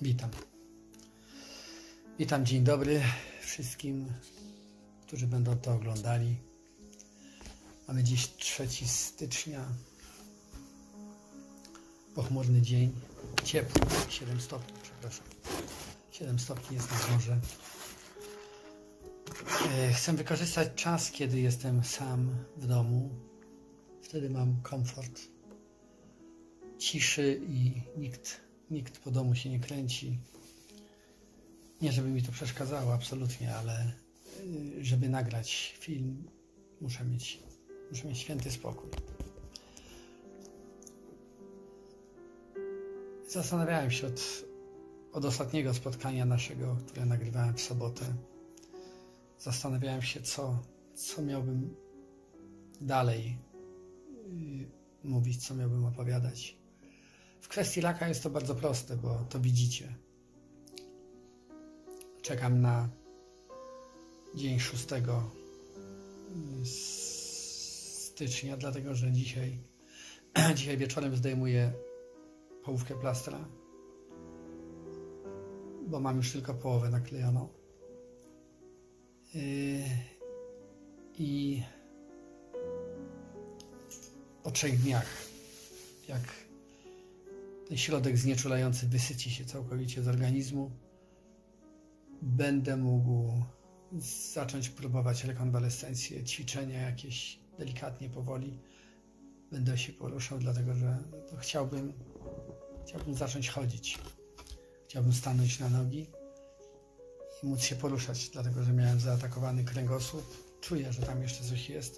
Witam. Witam, dzień dobry wszystkim, którzy będą to oglądali. Mamy dziś 3 stycznia. Pochmurny dzień, ciepły, 7 stopni, przepraszam. 7 stopni jest nad morze. Chcę wykorzystać czas, kiedy jestem sam w domu. Wtedy mam komfort ciszy i nikt po domu się nie kręci. Nie, żeby mi to przeszkadzało, absolutnie, ale żeby nagrać film, muszę mieć święty spokój. Zastanawiałem się od ostatniego spotkania naszego, które nagrywałem w sobotę. Zastanawiałem się, co miałbym dalej mówić, co miałbym opowiadać. W kwestii raka jest to bardzo proste, bo to widzicie. Czekam na dzień 6 stycznia, dlatego że dzisiaj wieczorem zdejmuję połówkę plastra, bo mam już tylko połowę naklejoną. I po 3 dniach, jak ten środek znieczulający wysyci się całkowicie z organizmu, będę mógł zacząć próbować rekonwalescencję, ćwiczenia jakieś delikatnie, powoli. Będę się poruszał, dlatego że to chciałbym zacząć chodzić. Chciałbym stanąć na nogi i móc się poruszać, dlatego że miałem zaatakowany kręgosłup. Czuję, że tam jeszcze coś jest,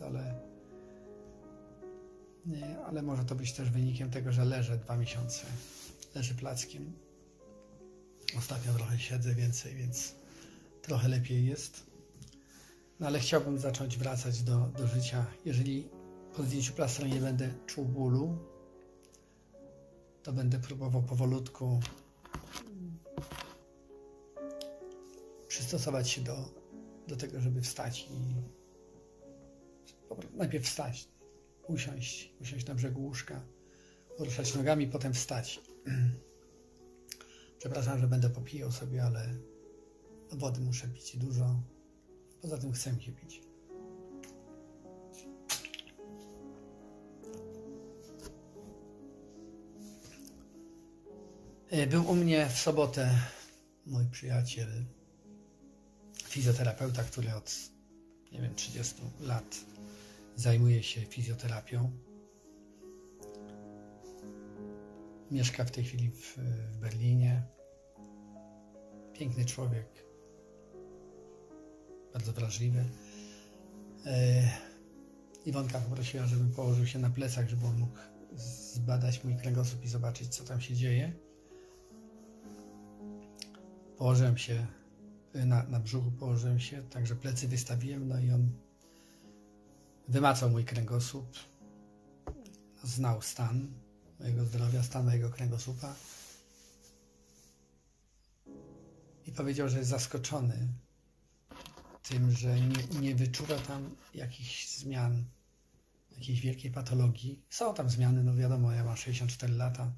ale może to być też wynikiem tego, że leżę 2 miesiące. Leżę plackiem. Ostatnio trochę siedzę więcej, więc trochę lepiej jest. No ale chciałbym zacząć wracać do życia. Jeżeli po zdjęciu plastra nie będę czuł bólu, to będę próbował powolutku przystosować się do tego, żeby wstać i najpierw wstać, usiąść na brzegu łóżka, poruszać nogami, potem wstać. Przepraszam, że będę popijał sobie, ale wody muszę pić dużo. Poza tym chcę się pić. Był u mnie w sobotę mój przyjaciel, fizjoterapeuta, który od 30 lat zajmuje się fizjoterapią. Mieszka w tej chwili w Berlinie. Piękny człowiek. Bardzo wrażliwy. Iwonka poprosiła, żebym położył się na plecach, żeby on mógł zbadać mój kręgosłup i zobaczyć, co tam się dzieje. Położyłem się na brzuchu, położyłem się, także plecy wystawiłem, no i on wymacał mój kręgosłup, znał stan mojego zdrowia, stan mojego kręgosłupa i powiedział, że jest zaskoczony tym, że nie wyczuwa tam jakichś zmian, jakiejś wielkiej patologii. Są tam zmiany, no wiadomo, ja mam 64 lata,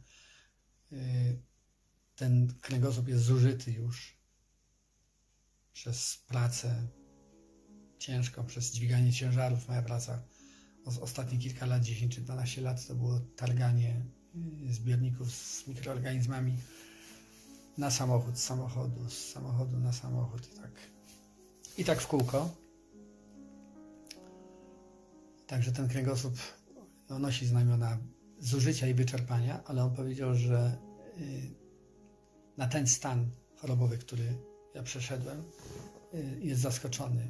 ten kręgosłup jest zużyty już przez pracę ciężką, przez dźwiganie ciężarów. Moja praca ostatnie kilka lat, 10 czy 12 lat, to było targanie zbiorników z mikroorganizmami na samochód, z samochodu na samochód i tak w kółko. Także ten kręgosłup nosi znamiona zużycia i wyczerpania, ale on powiedział, że na ten stan chorobowy, który ja przeszedłem, jest zaskoczony.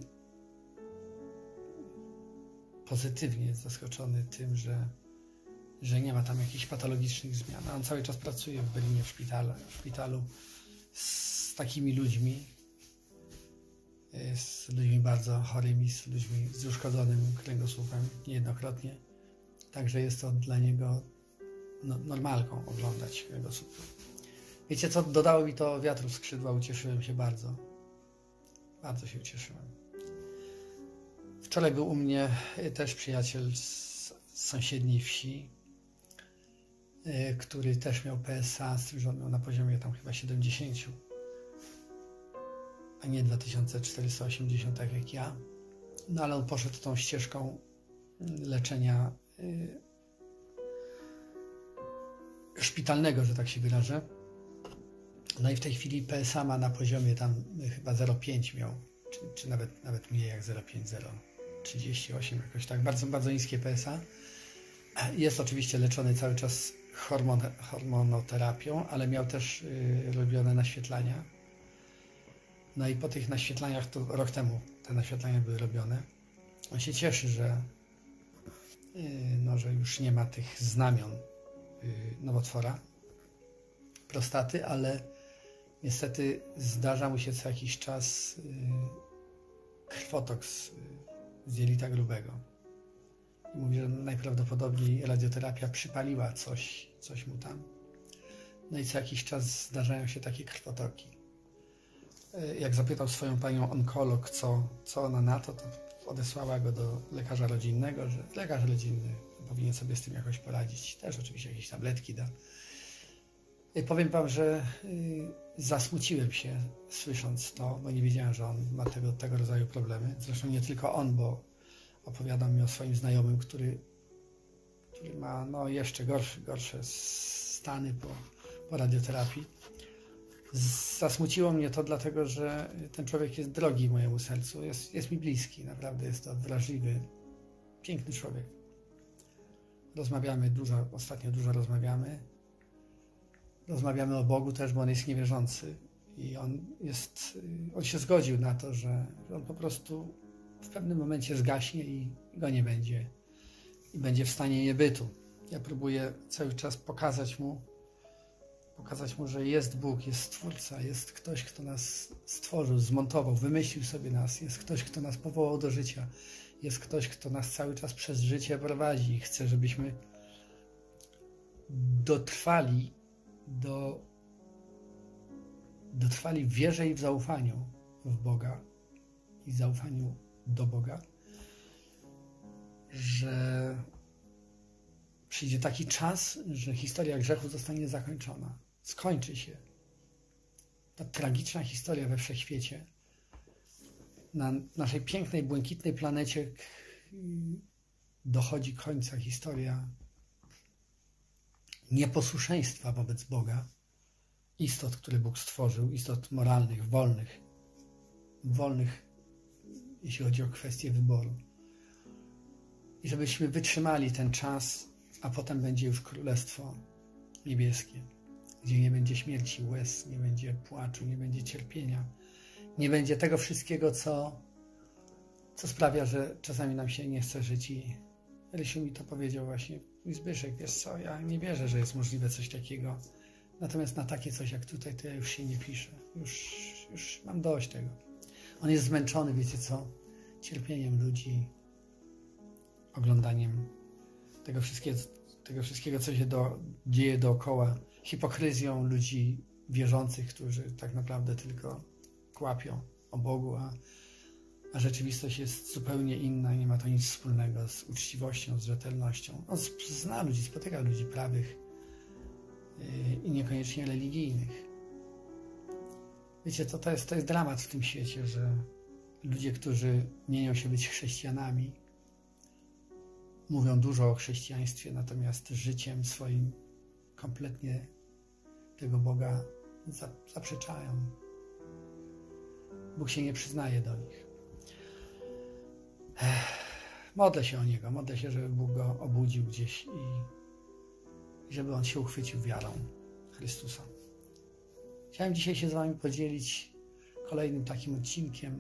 Pozytywnie jest zaskoczony tym, że nie ma tam jakichś patologicznych zmian. A on cały czas pracuje w Berlinie w szpitalu z takimi ludźmi, z ludźmi bardzo chorymi, z ludźmi z uszkodzonym kręgosłupem niejednokrotnie. Także jest to dla niego normalką oglądać kręgosłup. Wiecie co? Dodało mi to wiatru w skrzydła, ucieszyłem się bardzo. Bardzo się ucieszyłem. Wczoraj był u mnie też przyjaciel z sąsiedniej wsi. który też miał PSA, z tym, że on miał na poziomie tam chyba 70, a nie 2480, tak jak ja. No ale on poszedł tą ścieżką leczenia szpitalnego, że tak się wyrażę. No i w tej chwili PSA ma na poziomie tam chyba 0,5 miał, czy nawet mniej jak 0,5, 0,38 jakoś tak, bardzo, bardzo niskie PSA. Jest oczywiście leczony cały czas hormonoterapią, ale miał też robione naświetlania. No i po tych naświetlaniach, to rok temu te naświetlania były robione. On się cieszy, że już nie ma tych znamion nowotwora prostaty, ale niestety zdarza mu się co jakiś czas krwotok z jelita grubego. I mówi, że najprawdopodobniej radioterapia przypaliła coś mu tam. No i co jakiś czas zdarzają się takie krwotoki. Jak zapytał swoją panią onkolog, co ona na to odesłała go do lekarza rodzinnego, że lekarz rodzinny powinien sobie z tym jakoś poradzić. Też oczywiście jakieś tabletki da. Powiem wam, że zasmuciłem się słysząc to, bo nie wiedziałem, że on ma tego rodzaju problemy. Zresztą nie tylko on, bo opowiadał mi o swoim znajomym, który ma jeszcze gorsze stany po radioterapii. Zasmuciło mnie to dlatego, że ten człowiek jest drogi mojemu sercu, jest mi bliski, naprawdę jest to wrażliwy, piękny człowiek. Rozmawiamy ostatnio dużo rozmawiamy. Rozmawiamy o Bogu też, bo on jest niewierzący i on się zgodził na to, że on po prostu w pewnym momencie zgaśnie i go nie będzie i będzie w stanie niebytu. Ja próbuję cały czas pokazać mu, że jest Bóg, jest Stwórca, jest ktoś, kto nas stworzył, zmontował, wymyślił sobie nas, jest ktoś, kto nas powołał do życia, jest ktoś, kto nas cały czas przez życie prowadzi i chce, żebyśmy dotrwali w wierze i w zaufaniu w Boga i zaufaniu do Boga, że przyjdzie taki czas, że historia grzechu zostanie zakończona. Skończy się. Ta tragiczna historia we wszechświecie, na naszej pięknej, błękitnej planecie dochodzi końca historia nieposłuszeństwa wobec Boga, istot, które Bóg stworzył, istot moralnych, wolnych, jeśli chodzi o kwestię wyboru. I żebyśmy wytrzymali ten czas, a potem będzie już Królestwo Niebieskie, gdzie nie będzie śmierci, łez, nie będzie płaczu, nie będzie cierpienia, nie będzie tego wszystkiego, co sprawia, że czasami nam się nie chce żyć. I Rysiu mi to powiedział właśnie, mój Zbyszek, wiesz co, ja nie wierzę, że jest możliwe coś takiego. Natomiast na takie coś jak tutaj, to ja już się nie piszę. Już mam dość tego. On jest zmęczony, wiecie co, cierpieniem ludzi, oglądaniem tego wszystkiego, co się dzieje dookoła, hipokryzją ludzi wierzących, którzy tak naprawdę tylko kłapią o Bogu, a rzeczywistość jest zupełnie inna, nie ma to nic wspólnego z uczciwością, z rzetelnością. On zna ludzi, spotyka ludzi prawych i niekoniecznie religijnych. Wiecie, to jest dramat w tym świecie, że ludzie, którzy mienią się być chrześcijanami, mówią dużo o chrześcijaństwie, natomiast życiem swoim kompletnie tego Boga zaprzeczają. Bóg się nie przyznaje do nich. Modlę się o Niego, modlę się, żeby Bóg go obudził gdzieś i żeby on się uchwycił wiarą Chrystusa. Chciałem dzisiaj się z wami podzielić kolejnym takim odcinkiem,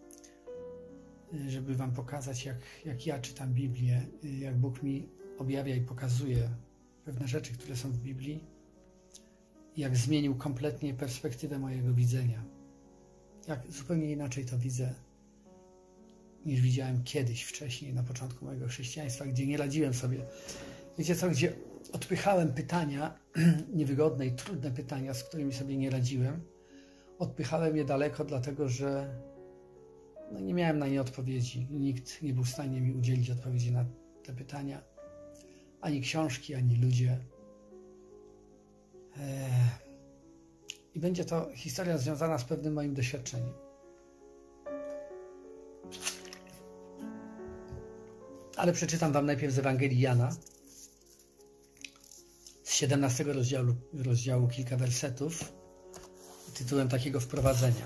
żeby wam pokazać, jak ja czytam Biblię, jak Bóg mi objawia i pokazuje pewne rzeczy, które są w Biblii, jak zmienił kompletnie perspektywę mojego widzenia. Jak zupełnie inaczej to widzę, niż widziałem kiedyś, wcześniej, na początku mojego chrześcijaństwa, gdzie nie radziłem sobie. Wiecie co, gdzie odpychałem pytania, niewygodne i trudne pytania, z którymi sobie nie radziłem. Odpychałem je daleko, dlatego że nie miałem na nie odpowiedzi. Nikt nie był w stanie mi udzielić odpowiedzi na te pytania. Ani książki, ani ludzie. I będzie to historia związana z pewnym moim doświadczeniem. Ale przeczytam wam najpierw z Ewangelii Jana, z 17 rozdziału kilka wersetów, tytułem takiego wprowadzenia.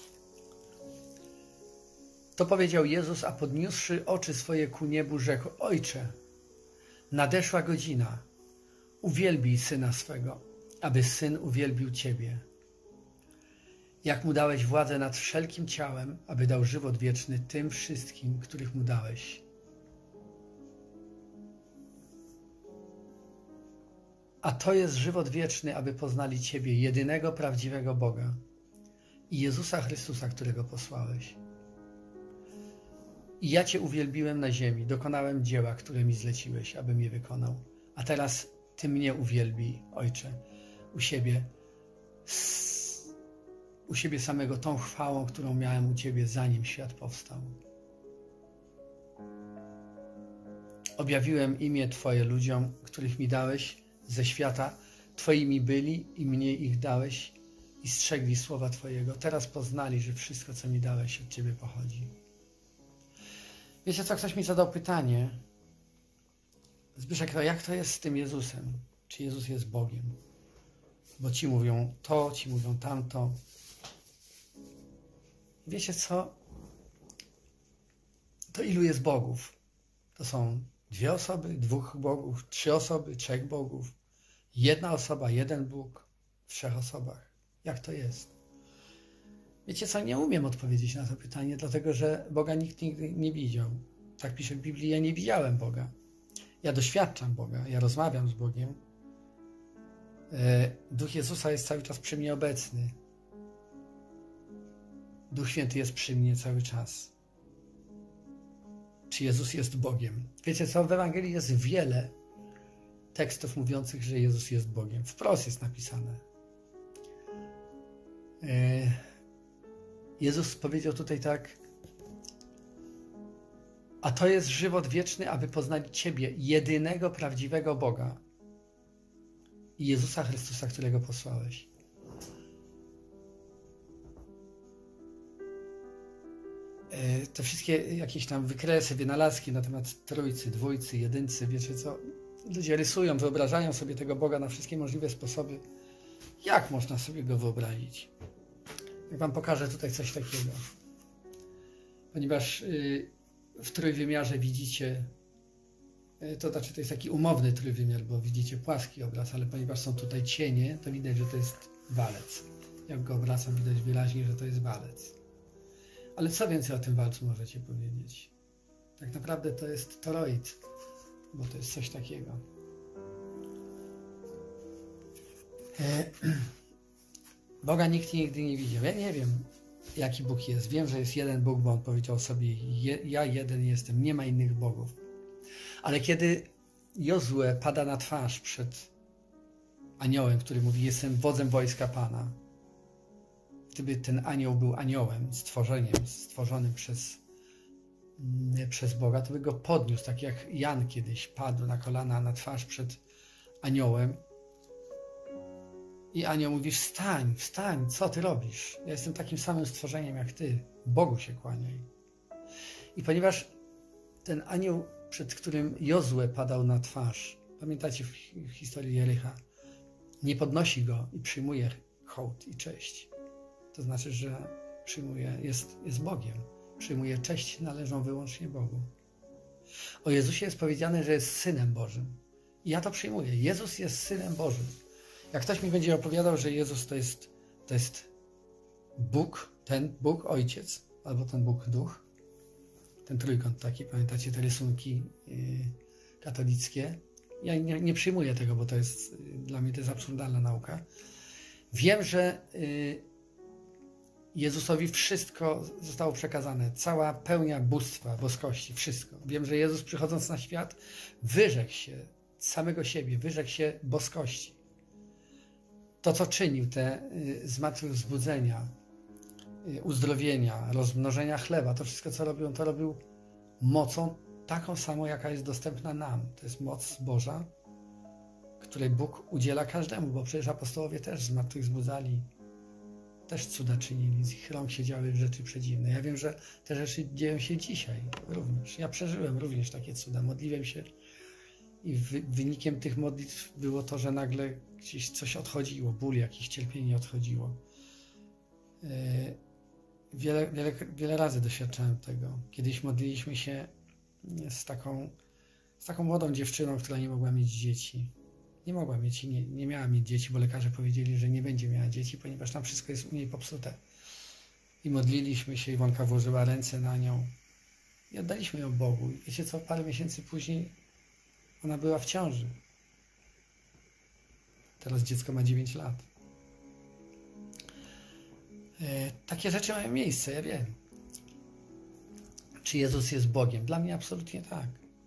To powiedział Jezus, a podniósłszy oczy swoje ku niebu, rzekł: Ojcze, nadeszła godzina, uwielbij Syna swego, aby Syn uwielbił Ciebie. Jak Mu dałeś władzę nad wszelkim ciałem, aby dał żywot wieczny tym wszystkim, których Mu dałeś. A to jest żywot wieczny, aby poznali Ciebie, jedynego prawdziwego Boga i Jezusa Chrystusa, którego posłałeś. I ja Cię uwielbiłem na ziemi, dokonałem dzieła, które mi zleciłeś, abym je wykonał. A teraz Ty mnie uwielbij, Ojcze, u siebie samego tą chwałą, którą miałem u Ciebie, zanim świat powstał. Objawiłem imię Twoje ludziom, których mi dałeś ze świata, Twoimi byli i mnie ich dałeś i strzegli słowa Twojego. Teraz poznali, że wszystko, co mi dałeś, od Ciebie pochodzi. Wiecie co, ktoś mi zadał pytanie: Zbyszek, jak to jest z tym Jezusem? Czy Jezus jest Bogiem? Bo ci mówią to, ci mówią tamto. Wiecie co? To ilu jest Bogów? To są 2 osoby, 2 Bogów, 3 osoby, 3 Bogów, 1 osoba, 1 Bóg w 3 osobach. Jak to jest? Wiecie co? Nie umiem odpowiedzieć na to pytanie, dlatego że Boga nikt nigdy nie widział. Tak pisze w Biblii: ja nie widziałem Boga. Ja doświadczam Boga, ja rozmawiam z Bogiem. Duch Jezusa jest cały czas przy mnie obecny. Duch Święty jest przy mnie cały czas. Czy Jezus jest Bogiem? Wiecie co? W Ewangelii jest wiele tekstów mówiących, że Jezus jest Bogiem. Wprost jest napisane. Jezus powiedział tutaj tak: a to jest żywot wieczny, aby poznali Ciebie, jedynego prawdziwego Boga i Jezusa Chrystusa, którego posłałeś. Te wszystkie jakieś tam wykresy, wynalazki na temat Trójcy, Dwójcy, Jedyncy, wiecie co? Ludzie rysują, wyobrażają sobie tego Boga na wszystkie możliwe sposoby. Jak można sobie Go wyobrazić? Jak wam pokażę tutaj coś takiego. Ponieważ w trójwymiarze widzicie, to znaczy to jest taki umowny trójwymiar, bo widzicie płaski obraz, ale ponieważ są tutaj cienie, to widać, że to jest walec. Jak go obracam, widać wyraźnie, że to jest walec. Ale co więcej o tym walcu możecie powiedzieć? Tak naprawdę to jest toroid, bo to jest coś takiego. Boga nikt nigdy nie widział. Ja nie wiem, jaki Bóg jest. Wiem, że jest jeden Bóg, bo On powiedział sobie: ja jeden jestem, nie ma innych bogów. Ale kiedy Jozue pada na twarz przed aniołem, który mówi: jestem wodzem wojska Pana. Gdyby ten anioł był aniołem, stworzonym przez Boga, to by go podniósł, tak jak Jan kiedyś padł na kolana, na twarz przed aniołem. I anioł mówi: wstań, wstań, co ty robisz? Ja jestem takim samym stworzeniem jak ty. Bogu się kłaniaj. I ponieważ ten anioł, przed którym Jozue padał na twarz, pamiętacie w historii Jericha, nie podnosi go i przyjmuje hołd i cześć. To znaczy, że jest Bogiem. Przyjmuje cześć, należą wyłącznie Bogu. O Jezusie jest powiedziane, że jest Synem Bożym. I ja to przyjmuję. Jezus jest Synem Bożym. Jak ktoś mi będzie opowiadał, że Jezus to jest Bóg, ten Bóg Ojciec, albo ten Bóg Duch, ten trójkąt taki, pamiętacie te rysunki katolickie? Ja nie przyjmuję tego, bo to jest, dla mnie to jest absurdalna nauka. Wiem, że Jezusowi wszystko zostało przekazane, cała pełnia bóstwa, boskości, wszystko. Wiem, że Jezus, przychodząc na świat, wyrzekł się samego siebie, wyrzekł się boskości. To, co czynił, te zmartwychwzbudzenia, uzdrowienia, rozmnożenia chleba, to wszystko, co robił, on to robił mocą taką samą, jaka jest dostępna nam. To jest moc Boża, której Bóg udziela każdemu, bo przecież apostołowie też zmartwychwzbudzali, też cuda czynili, z ich rąk się działy rzeczy przedziwne. Ja wiem, że te rzeczy dzieją się dzisiaj również. Ja przeżyłem również takie cuda, modliłem się i wynikiem tych modlitw było to, że nagle gdzieś coś odchodziło, ból, jakieś cierpienie odchodziło. Wiele razy doświadczałem tego. Kiedyś modliliśmy się z taką młodą dziewczyną, która nie mogła mieć dzieci. Nie mogła mieć i nie miała mieć dzieci, bo lekarze powiedzieli, że nie będzie miała dzieci, ponieważ tam wszystko jest u niej popsute. I modliliśmy się, Iwonka włożyła ręce na nią i oddaliśmy ją Bogu. I wiecie co, parę miesięcy później ona była w ciąży. Teraz dziecko ma 9 lat. Takie rzeczy mają miejsce, ja wiem. Czy Jezus jest Bogiem? Dla mnie absolutnie tak.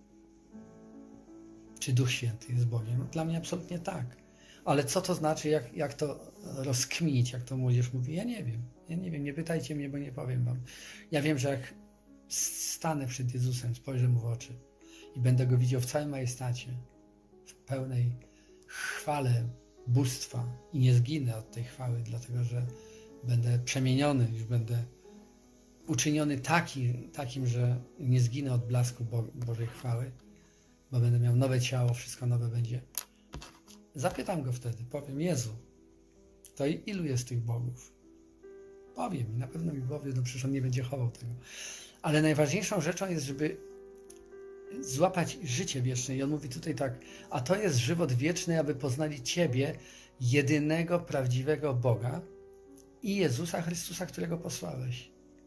Czy Duch Święty jest Bogiem? Dla mnie absolutnie tak. Ale co to znaczy, jak to rozkminić, jak to młodzież mówi? Ja nie wiem. Nie pytajcie mnie, bo nie powiem wam. Ja wiem, że jak stanę przed Jezusem, spojrzę Mu w oczy i będę Go widział w całym majestacie, w pełnej chwale bóstwa i nie zginę od tej chwały, dlatego że będę przemieniony, już będę uczyniony takim, że nie zginę od blasku Bożej chwały, bo będę miał nowe ciało, wszystko nowe będzie. Zapytam Go wtedy, powiem: Jezu, to ilu jest tych bogów? Powiem i na pewno mi powie, no przecież On nie będzie chował tego. Ale najważniejszą rzeczą jest, żeby złapać życie wieczne. I On mówi tutaj tak: a to jest żywot wieczny, aby poznali Ciebie, jedynego, prawdziwego Boga i Jezusa Chrystusa, którego posłałeś.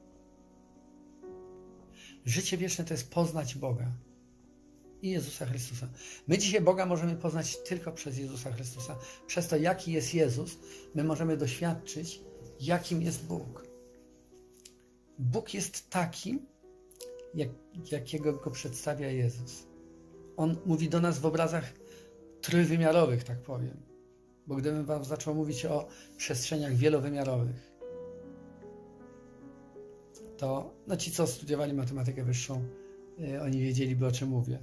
Życie wieczne to jest poznać Boga i Jezusa Chrystusa. My dzisiaj Boga możemy poznać tylko przez Jezusa Chrystusa. Przez to, jaki jest Jezus, my możemy doświadczyć, jakim jest Bóg. Bóg jest takim, jakiego Go przedstawia Jezus. On mówi do nas w obrazach trójwymiarowych, tak powiem. Bo gdybym wam zaczął mówić o przestrzeniach wielowymiarowych, to ci, co studiowali matematykę wyższą, oni wiedzieliby, o czym mówię.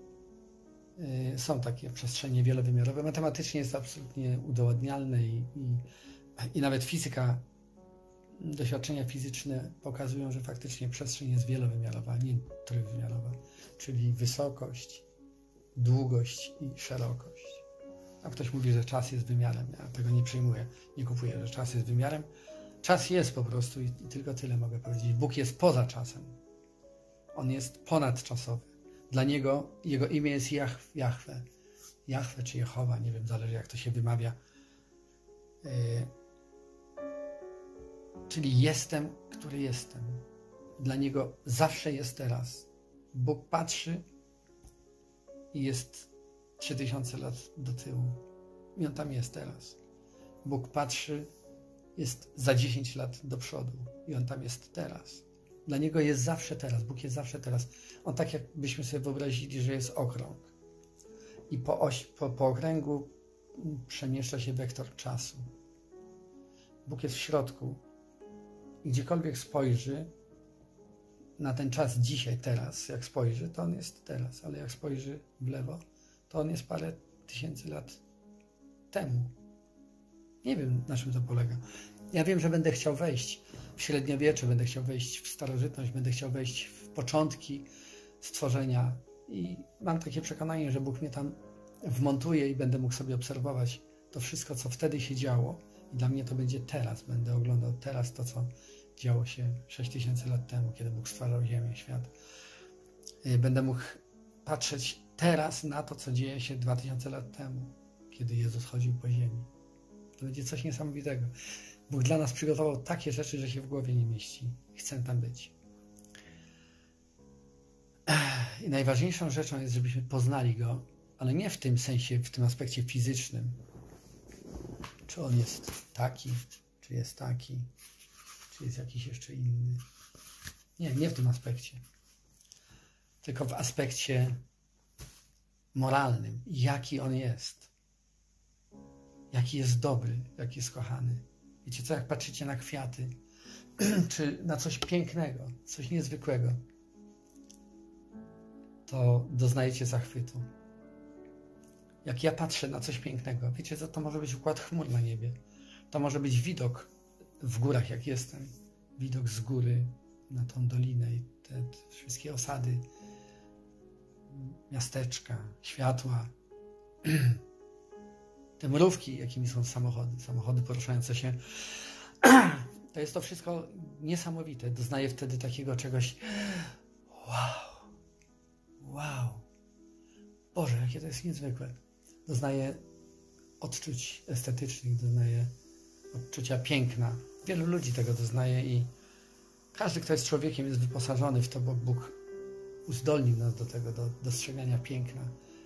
Są takie przestrzenie wielowymiarowe. Matematycznie jest to absolutnie udowodnialne i nawet fizyka, doświadczenia fizyczne pokazują, że faktycznie przestrzeń jest wielowymiarowa, a nie trójwymiarowa, czyli wysokość, długość i szerokość. A ktoś mówi, że czas jest wymiarem. Ja tego nie przyjmuję, nie kupuję, że czas jest wymiarem. Czas jest po prostu i tylko tyle mogę powiedzieć. Bóg jest poza czasem. On jest ponadczasowy. Dla Niego, Jego imię jest Jahwe. Jahwe czy Jehowa, nie wiem, zależy jak to się wymawia. Czyli jestem, który jestem. Dla Niego zawsze jest teraz. Bóg patrzy i jest 3000 lat do tyłu. I On tam jest teraz. Bóg patrzy, jest za 10 lat do przodu. I On tam jest teraz. Dla Niego jest zawsze teraz. Bóg jest zawsze teraz. On tak jakbyśmy sobie wyobrazili, że jest okrąg. I po okręgu przemieszcza się wektor czasu. Bóg jest w środku. I gdziekolwiek spojrzy na ten czas dzisiaj, teraz, jak spojrzy, to On jest teraz. Ale jak spojrzy w lewo, to On jest parę tysięcy lat temu. Nie wiem, na czym to polega. Ja wiem, że będę chciał wejść w średniowiecze, będę chciał wejść w starożytność, będę chciał wejść w początki stworzenia i mam takie przekonanie, że Bóg mnie tam wmontuje i będę mógł sobie obserwować to wszystko, co wtedy się działo i dla mnie to będzie teraz. Będę oglądał teraz to, co działo się 6000 lat temu, kiedy Bóg stwarzał ziemię, świat. Będę mógł patrzeć teraz na to, co dzieje się 2000 lat temu, kiedy Jezus chodził po ziemi. To będzie coś niesamowitego. Bóg dla nas przygotował takie rzeczy, że się w głowie nie mieści. Chcę tam być. I najważniejszą rzeczą jest, żebyśmy poznali Go, ale nie w tym sensie, w tym aspekcie fizycznym. Czy On jest taki, czy jest taki, czy jest jakiś jeszcze inny. Nie w tym aspekcie. Tylko w aspekcie moralnym. Jaki On jest. Jaki jest dobry, jaki jest kochany. Wiecie co, jak patrzycie na kwiaty, czy na coś pięknego, coś niezwykłego, to doznajecie zachwytu. Jak ja patrzę na coś pięknego, wiecie co, to może być układ chmur na niebie. To może być widok w górach, jak jestem. Widok z góry na tą dolinę i te wszystkie osady, miasteczka, światła, te mrówki, jakimi są samochody poruszające się. To jest to wszystko niesamowite. Doznaję wtedy takiego czegoś wow. Boże, jakie to jest niezwykłe. Doznaję odczuć estetycznych, doznaję odczucia piękna. Wielu ludzi tego doznaje i każdy, kto jest człowiekiem, jest wyposażony w to, bo Bóg uzdolnił nas do tego, do dostrzegania piękna,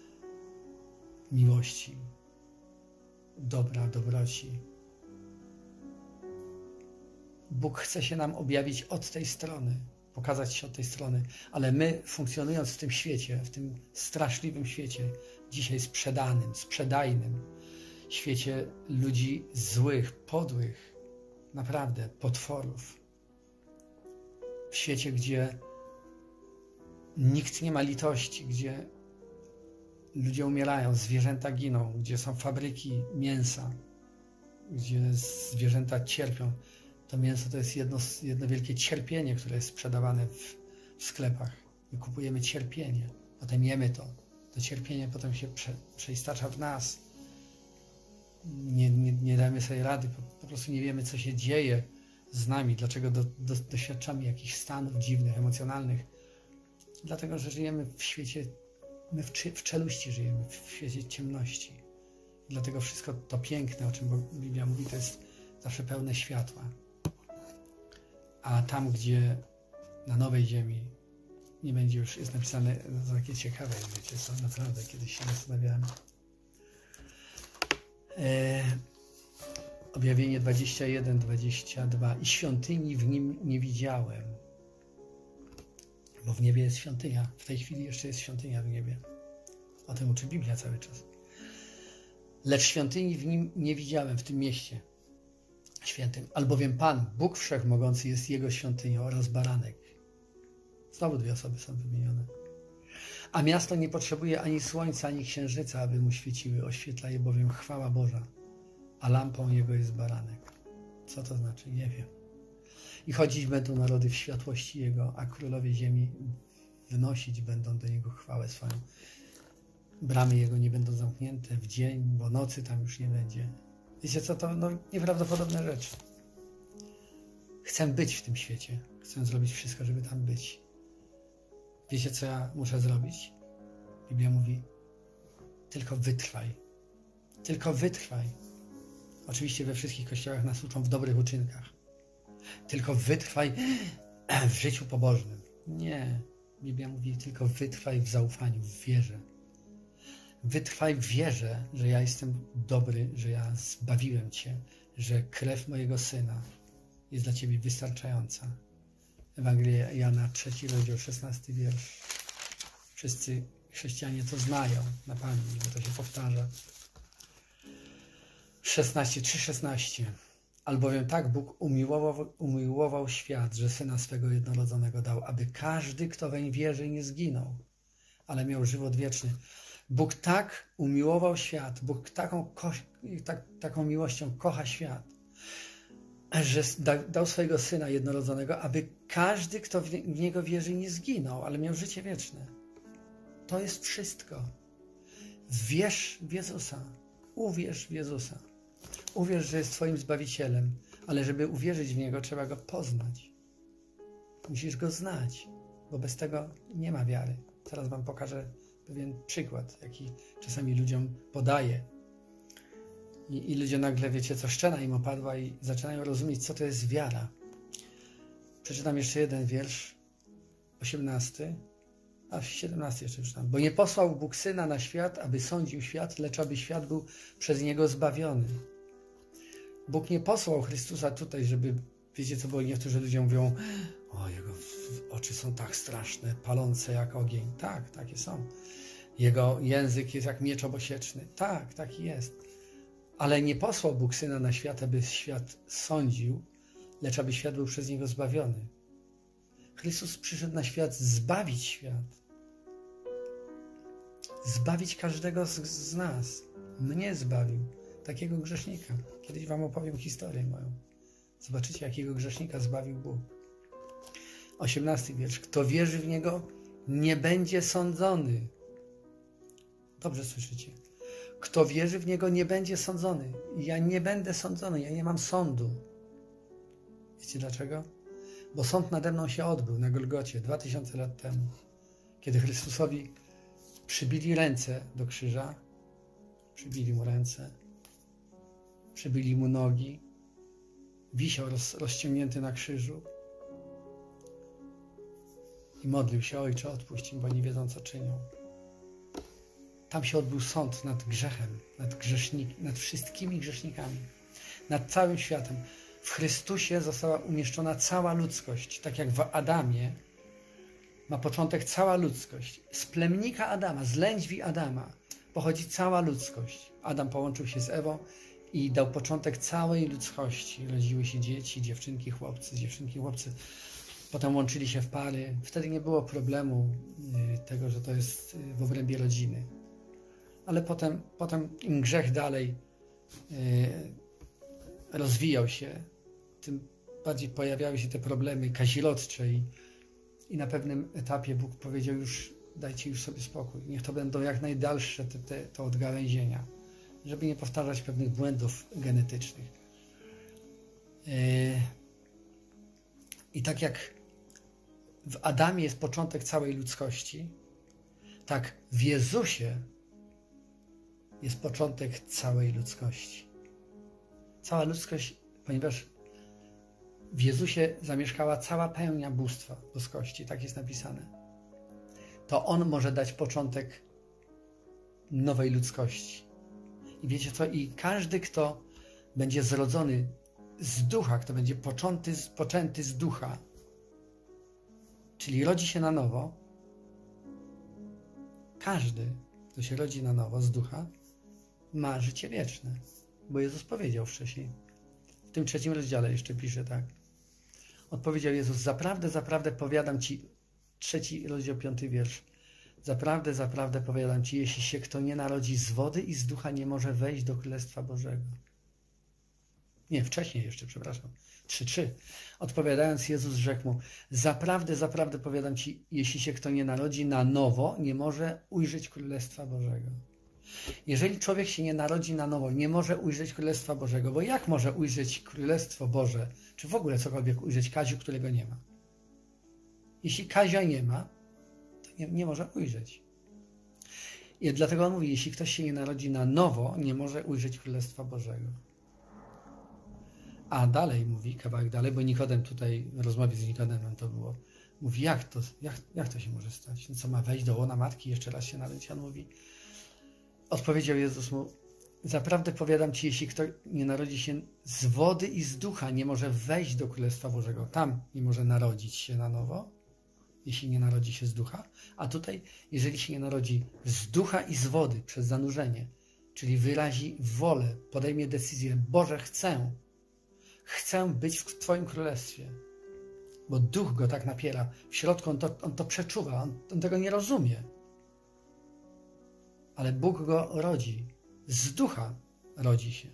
miłości, dobra, dobroci. Bóg chce się nam objawić od tej strony, pokazać się od tej strony, ale my, funkcjonując w tym świecie, w tym straszliwym świecie, dzisiaj sprzedanym, sprzedajnym, świecie ludzi złych, podłych, naprawdę potworów, w świecie, gdzie nikt nie ma litości, gdzie ludzie umierają, zwierzęta giną, gdzie są fabryki mięsa, gdzie zwierzęta cierpią. To mięso to jest jedno wielkie cierpienie, które jest sprzedawane w sklepach. My kupujemy cierpienie, potem jemy to. To cierpienie potem się przeistacza w nas. Nie damy sobie rady, po prostu nie wiemy, co się dzieje z nami, dlaczego doświadczamy jakichś stanów dziwnych, emocjonalnych. Dlatego, że żyjemy w świecie, my w czeluści żyjemy, w świecie ciemności. Dlatego wszystko to piękne, o czym Biblia mówi, to jest zawsze pełne światła. A tam, gdzie na nowej ziemi nie będzie już, jest napisane, to takie ciekawe, wiecie co, naprawdę, kiedyś się zastanawiałem. Objawienie 21, 22. I świątyni w nim nie widziałem. Bo w niebie jest świątynia. W tej chwili jeszcze jest świątynia w niebie. O tym uczy Biblia cały czas. Lecz świątyni w nim nie widziałem, w tym mieście świętym. Albowiem Pan, Bóg Wszechmogący, jest jego świątynią oraz baranek. Znowu dwie osoby są wymienione. A miasto nie potrzebuje ani słońca, ani księżyca, aby mu świeciły. Oświetla je bowiem chwała Boża, a lampą jego jest baranek. Co to znaczy? Nie wiem. I chodzić będą narody w światłości jego, a królowie ziemi wnosić będą do niego chwałę swoją. Bramy jego nie będą zamknięte w dzień, bo nocy tam już nie będzie. Wiecie co, to nieprawdopodobne rzeczy. Chcę być w tym świecie. Chcę zrobić wszystko, żeby tam być. Wiecie, co ja muszę zrobić? Biblia mówi, tylko wytrwaj. Tylko wytrwaj. Oczywiście we wszystkich kościołach nas uczą w dobrych uczynkach. Tylko wytrwaj w życiu pobożnym. Nie. Biblia mówi, tylko wytrwaj w zaufaniu, w wierze. Wytrwaj w wierze, że ja jestem dobry, że ja zbawiłem Cię, że krew mojego Syna jest dla Ciebie wystarczająca. Ewangelia Jana, 3 rozdział, 16 wiersz. Wszyscy chrześcijanie to znają na pamięć, bo to się powtarza. 3:16. Albowiem tak Bóg umiłował świat, że Syna swego jednorodzonego dał, aby każdy, kto weń wierzy, nie zginął, ale miał żywot wieczny. Bóg tak umiłował świat, Bóg taką miłością kocha świat, że dał swojego Syna jednorodzonego, aby każdy, kto w Niego wierzy, nie zginął, ale miał życie wieczne. To jest wszystko. Wierz w Jezusa. Uwierz w Jezusa. Uwierz, że jest Twoim Zbawicielem, ale żeby uwierzyć w Niego, trzeba Go poznać. Musisz Go znać, bo bez tego nie ma wiary. Zaraz Wam pokażę pewien przykład, jaki czasami ludziom podaję. I ludzie nagle, wiecie co, szczena im opadła i zaczynają rozumieć, co to jest wiara. Przeczytam jeszcze jeden wiersz, 18, a 17 jeszcze przeczytam. Bo nie posłał Bóg Syna na świat, aby sądził świat, lecz aby świat był przez Niego zbawiony. Bóg nie posłał Chrystusa tutaj, żeby, wiecie co, bo niektórzy ludzie mówią, o, Jego oczy są tak straszne, palące jak ogień. Tak, takie są. Jego język jest jak miecz obosieczny. Tak, taki jest. Ale nie posłał Bóg Syna na świat, aby świat sądził, lecz aby świat był przez Niego zbawiony. Chrystus przyszedł na świat zbawić świat. zbawić każdego z nas. Mnie zbawił, takiego grzesznika. Kiedyś wam opowiem historię moją. Zobaczycie, jakiego grzesznika zbawił Bóg. 18 wiersz. Kto wierzy w Niego, nie będzie sądzony. Dobrze słyszycie. Kto wierzy w Niego, nie będzie sądzony. Ja nie będę sądzony, ja nie mam sądu. Wiecie dlaczego? Bo sąd nade mną się odbył na Golgocie 2000 lat temu, kiedy Chrystusowi przybili ręce do krzyża, przybili mu ręce, przybili mu nogi, wisiał rozciągnięty na krzyżu i modlił się: Ojcze, odpuść im, bo nie wiedzą, co czynią. Tam się odbył sąd nad grzechem, nad wszystkimi grzesznikami, nad całym światem. W Chrystusie została umieszczona cała ludzkość, tak jak w Adamie ma początek cała ludzkość. Z plemnika Adama, z lędźwi Adama pochodzi cała ludzkość. Adam połączył się z Ewą i dał początek całej ludzkości. Rodziły się dzieci, dziewczynki, chłopcy. Potem łączyli się w pary. Wtedy nie było problemu tego, że to jest w obrębie rodziny. Ale potem im grzech dalej rozwijał się, tym bardziej pojawiały się te problemy kazirodcze i na pewnym etapie Bóg powiedział: już dajcie już sobie spokój. Niech to będą jak najdalsze te odgałęzienia, żeby nie powtarzać pewnych błędów genetycznych. I tak jak w Adamie jest początek całej ludzkości, tak w Jezusie jest początek całej ludzkości. Cała ludzkość, ponieważ w Jezusie zamieszkała cała pełnia bóstwa, boskości, tak jest napisane, to On może dać początek nowej ludzkości. I wiecie co? I każdy, kto będzie zrodzony z ducha, kto będzie poczęty z ducha, czyli rodzi się na nowo, każdy, kto się rodzi na nowo z ducha, ma życie wieczne. Bo Jezus powiedział wcześniej, w tym 3 rozdziale jeszcze pisze tak. Odpowiedział Jezus: zaprawdę, zaprawdę powiadam ci, 3 rozdział 5 wiersz. Zaprawdę, zaprawdę powiadam ci, jeśli się kto nie narodzi z wody i z ducha, nie może wejść do Królestwa Bożego. Nie, wcześniej jeszcze, przepraszam. 3:3. Odpowiadając, Jezus rzekł mu: zaprawdę, zaprawdę powiadam ci, jeśli się kto nie narodzi na nowo, nie może ujrzeć Królestwa Bożego. Jeżeli człowiek się nie narodzi na nowo, nie może ujrzeć Królestwa Bożego, bo jak może ujrzeć Królestwo Boże, czy w ogóle cokolwiek ujrzeć Kaziu, którego nie ma? Jeśli Kazia nie ma, to nie może ujrzeć. I dlatego on mówi: jeśli ktoś się nie narodzi na nowo, nie może ujrzeć Królestwa Bożego. A dalej mówi, kawałek dalej, bo Nikodem tutaj, w rozmowie z Nikodemem to było, mówi: jak to się może stać? No co, ma wejść do łona matki i jeszcze raz się narodzić? On mówi, odpowiedział Jezus mu: zaprawdę powiadam ci, jeśli kto nie narodzi się z wody i z ducha, nie może wejść do Królestwa Bożego. Tam nie może narodzić się na nowo, jeśli nie narodzi się z ducha. A tutaj, jeżeli się nie narodzi z ducha i z wody przez zanurzenie, czyli wyrazi wolę, podejmie decyzję: Boże, chcę być w Twoim Królestwie. Bo duch go tak napiera. W środku on to przeczuwa, on tego nie rozumie. Ale Bóg go rodzi. Z ducha rodzi się.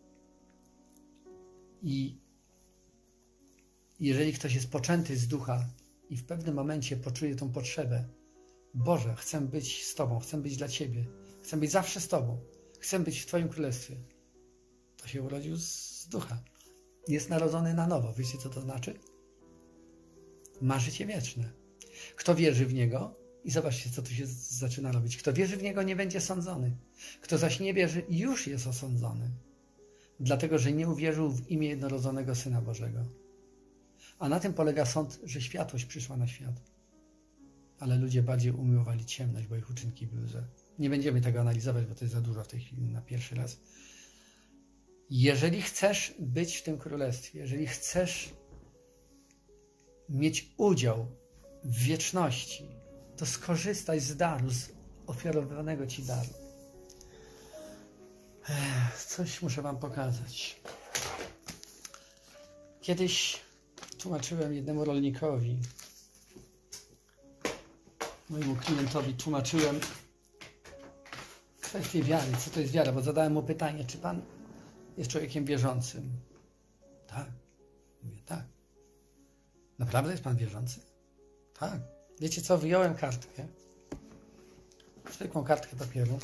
I jeżeli ktoś jest poczęty z ducha i w pewnym momencie poczuje tą potrzebę: Boże, chcę być z Tobą, chcę być dla Ciebie, chcę być zawsze z Tobą, chcę być w Twoim Królestwie, to się urodził z ducha. Jest narodzony na nowo. Wiecie, co to znaczy? Ma życie wieczne. Kto wierzy w Niego, i zobaczcie, co tu się zaczyna robić. Kto wierzy w Niego, nie będzie sądzony. Kto zaś nie wierzy, już jest osądzony. Dlatego, że nie uwierzył w imię jednorodzonego Syna Bożego. A na tym polega sąd, że światłość przyszła na świat. Ale ludzie bardziej umiłowali ciemność, bo ich uczynki były złe. Nie będziemy tego analizować, bo to jest za dużo w tej chwili na pierwszy raz. Jeżeli chcesz być w tym królestwie, jeżeli chcesz mieć udział w wieczności, to skorzystaj z daru, z ofiarowanego Ci daru. Coś muszę Wam pokazać. Kiedyś tłumaczyłem jednemu rolnikowi, mojemu klientowi, tłumaczyłem kwestię wiary. Co to jest wiara? Bo zadałem mu pytanie, czy pan jest człowiekiem wierzącym? Tak. Mówię, tak. Naprawdę jest pan wierzący? Tak. Wiecie co? Wyjąłem kartkę. Zwykłą kartkę papieru.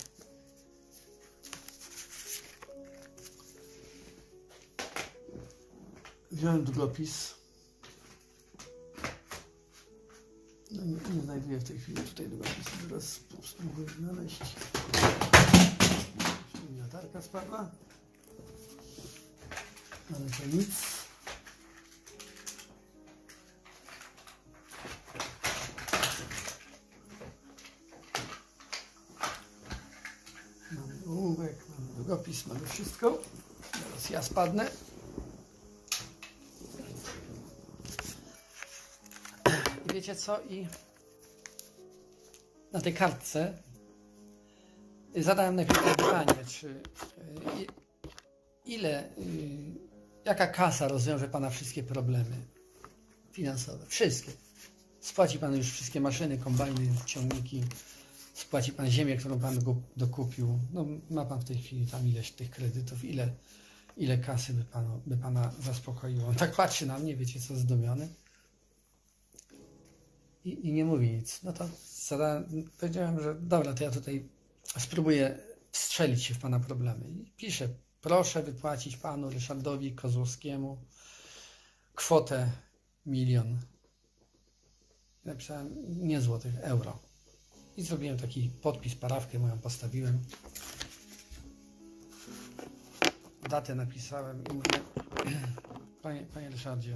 Wziąłem długopis. No nie znajduję w tej chwili tutaj długopisu. Teraz spróbuję znaleźć. Latarka spadła. Ale to nic. Mamy ołówek, mamy długopis, mamy wszystko. Teraz ja spadnę. I wiecie co? I na tej kartce zadałem najpierw pytanie, czy jaka kasa rozwiąże pana wszystkie problemy finansowe? Wszystkie. Spłaci pan już wszystkie maszyny, kombajny, ciągniki, spłaci pan ziemię, którą pan dokupił. No, ma pan w tej chwili tam ileś tych kredytów, ile kasy by pana zaspokoiło. On tak patrzy na mnie, wiecie co, zdumiony. I nie mówi nic. No to powiedziałem, że dobra, to ja tutaj spróbuję wstrzelić się w pana problemy. I piszę, proszę wypłacić panu Ryszardowi Kozłowskiemu kwotę 1 000 000. Napisałem nie złotych, euro. I zrobiłem taki podpis, parafkę moją postawiłem. Datę napisałem i mówię, panie Ryszardzie,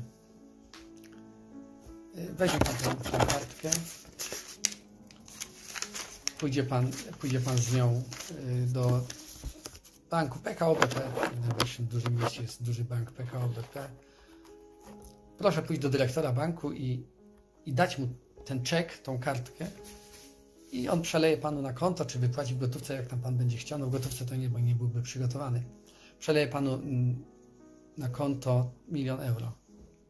weźmie pan tę kartkę, pójdzie pan z nią do banku PKO BP. W najbliższym dużym mieście jest duży bank PKO BP. Proszę pójść do dyrektora banku i dać mu ten czek, tą kartkę i on przeleje panu na konto, czy wypłaci w gotówce, jak tam pan będzie chciał. No w gotówce to nie, bo nie byłby przygotowany. Przeleje panu na konto 1 000 000 euro.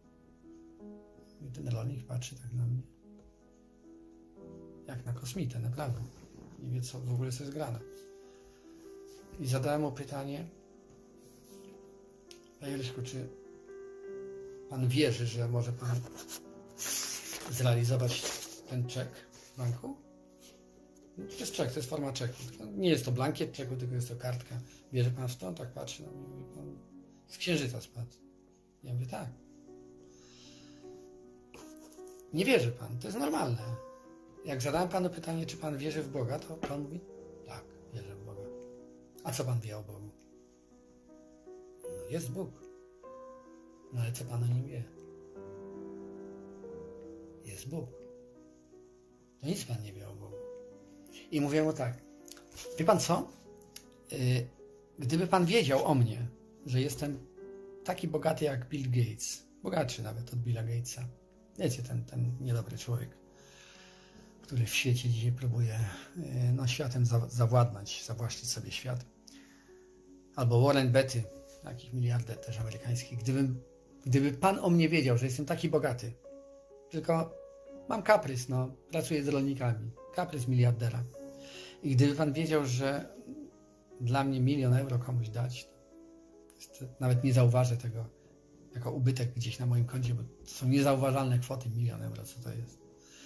I ten rolnik patrzy tak na mnie. Jak na kosmitę, naprawdę. Nie wie, co w ogóle jest grane. I zadałem mu pytanie, panie Ryszku, czy pan wierzy, że może pan zrealizować ten czek w banku? No, to jest czek, to jest forma czeku. Nie jest to blankiet czeku, tylko jest to kartka. Bierze pan w to? Tak patrzy na mnie. Mówi pan, z księżyca spadł. Ja mówię, tak. Nie wierzy pan, to jest normalne. Jak zadałem panu pytanie, czy pan wierzy w Boga, to pan mówi, tak, wierzę w Boga. A co pan wie o Bogu? No, jest Bóg. No ale co pan o nim wie? Jest Bóg. To nic pan nie wie o Bogu. I mówię mu tak, wie pan co? Gdyby pan wiedział o mnie, że jestem taki bogaty jak Bill Gates, bogatszy nawet od Billa Gatesa, wiecie, ten niedobry człowiek, który w świecie dzisiaj próbuje światem zawładnąć, zawłaszczyć sobie świat. Albo Warren Buffett, takich miliarder też amerykańskich. Gdyby pan o mnie wiedział, że jestem taki bogaty, tylko mam kaprys, pracuję z rolnikami, kaprys miliardera. I gdyby pan wiedział, że dla mnie 1 000 000 euro komuś dać, to nawet nie zauważę tego jako ubytek gdzieś na moim koncie, bo to są niezauważalne kwoty, 1 000 000 euro, co to jest.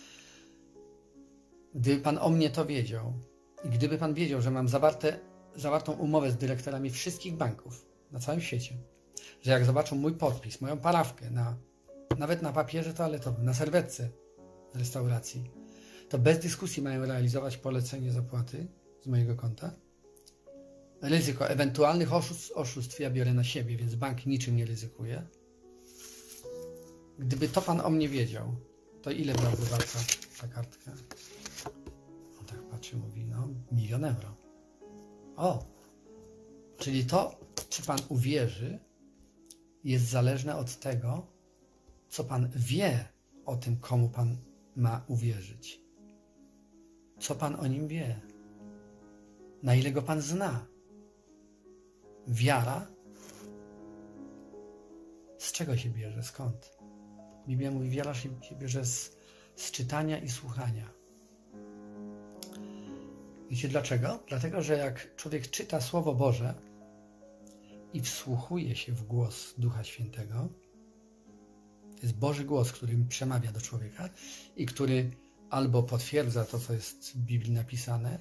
Gdyby pan o mnie to wiedział i gdyby pan wiedział, że mam zawartą umowę z dyrektorami wszystkich banków na całym świecie, że jak zobaczą mój podpis, moją parafkę, nawet na papierze toaletowym, na serwetce z restauracji, to bez dyskusji mają realizować polecenie zapłaty z mojego konta. Ryzyko ewentualnych oszustw ja biorę na siebie, więc bank niczym nie ryzykuje. Gdyby to pan o mnie wiedział, to ile byłaby warta ta kartka? On tak patrzy, mówi, 1 000 000 euro. O! Czyli to, czy pan uwierzy, jest zależne od tego, co pan wie o tym, komu pan ma uwierzyć. Co pan o nim wie? Na ile go pan zna? Wiara? Z czego się bierze? Skąd? Biblia mówi, wiara się bierze z czytania i słuchania. Wiecie dlaczego? Dlatego, że jak człowiek czyta Słowo Boże i wsłuchuje się w głos Ducha Świętego, to jest Boży głos, który przemawia do człowieka i który albo potwierdza to, co jest w Biblii napisane,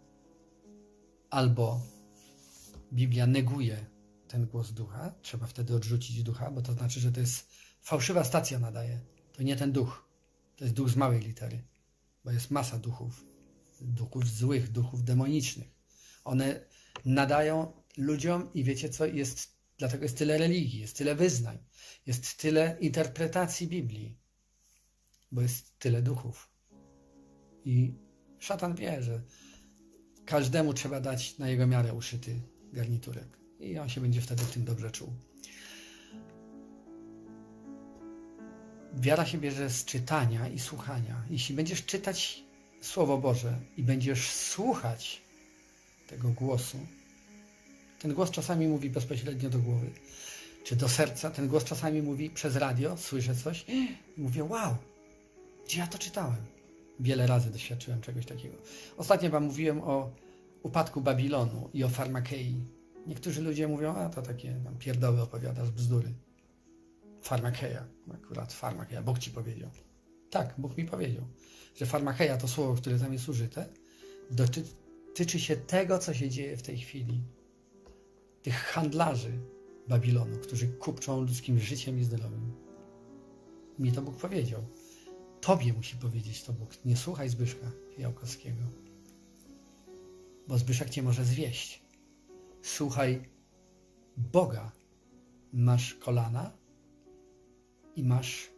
albo Biblia neguje ten głos Ducha. Trzeba wtedy odrzucić Ducha, bo to znaczy, że to jest fałszywa stacja nadaje. To nie ten duch. To jest duch z małej litery, bo jest masa duchów. Duchów złych, duchów demonicznych. One nadają ludziom i wiecie co? Dlatego jest tyle religii, jest tyle wyznań, jest tyle interpretacji Biblii, bo jest tyle duchów. I szatan wie, że każdemu trzeba dać na jego miarę uszyty garniturek i on się będzie wtedy w tym dobrze czuł. Wiara się bierze z czytania i słuchania. Jeśli będziesz czytać Słowo Boże i będziesz słuchać tego głosu, ten głos czasami mówi bezpośrednio do głowy, czy do serca, ten głos czasami mówi przez radio, słyszę coś i mówię, wow, gdzie ja to czytałem? Wiele razy doświadczyłem czegoś takiego. Ostatnio wam mówiłem o upadku Babilonu i o farmakei. Niektórzy ludzie mówią, a to takie tam pierdoły opowiadasz, bzdury. Farmakeia, akurat farmakeia, Bóg ci powiedział. Tak, Bóg mi powiedział, że farmakeia to słowo, które tam jest użyte, dotyczy się tego, co się dzieje w tej chwili. Tych handlarzy Babilonu, którzy kupczą ludzkim życiem i zdrowiem. Mi to Bóg powiedział. Tobie musi powiedzieć to Bóg. Nie słuchaj Zbyszka Jałkowskiego, bo Zbyszek cię może zwieść. Słuchaj Boga. Masz kolana i masz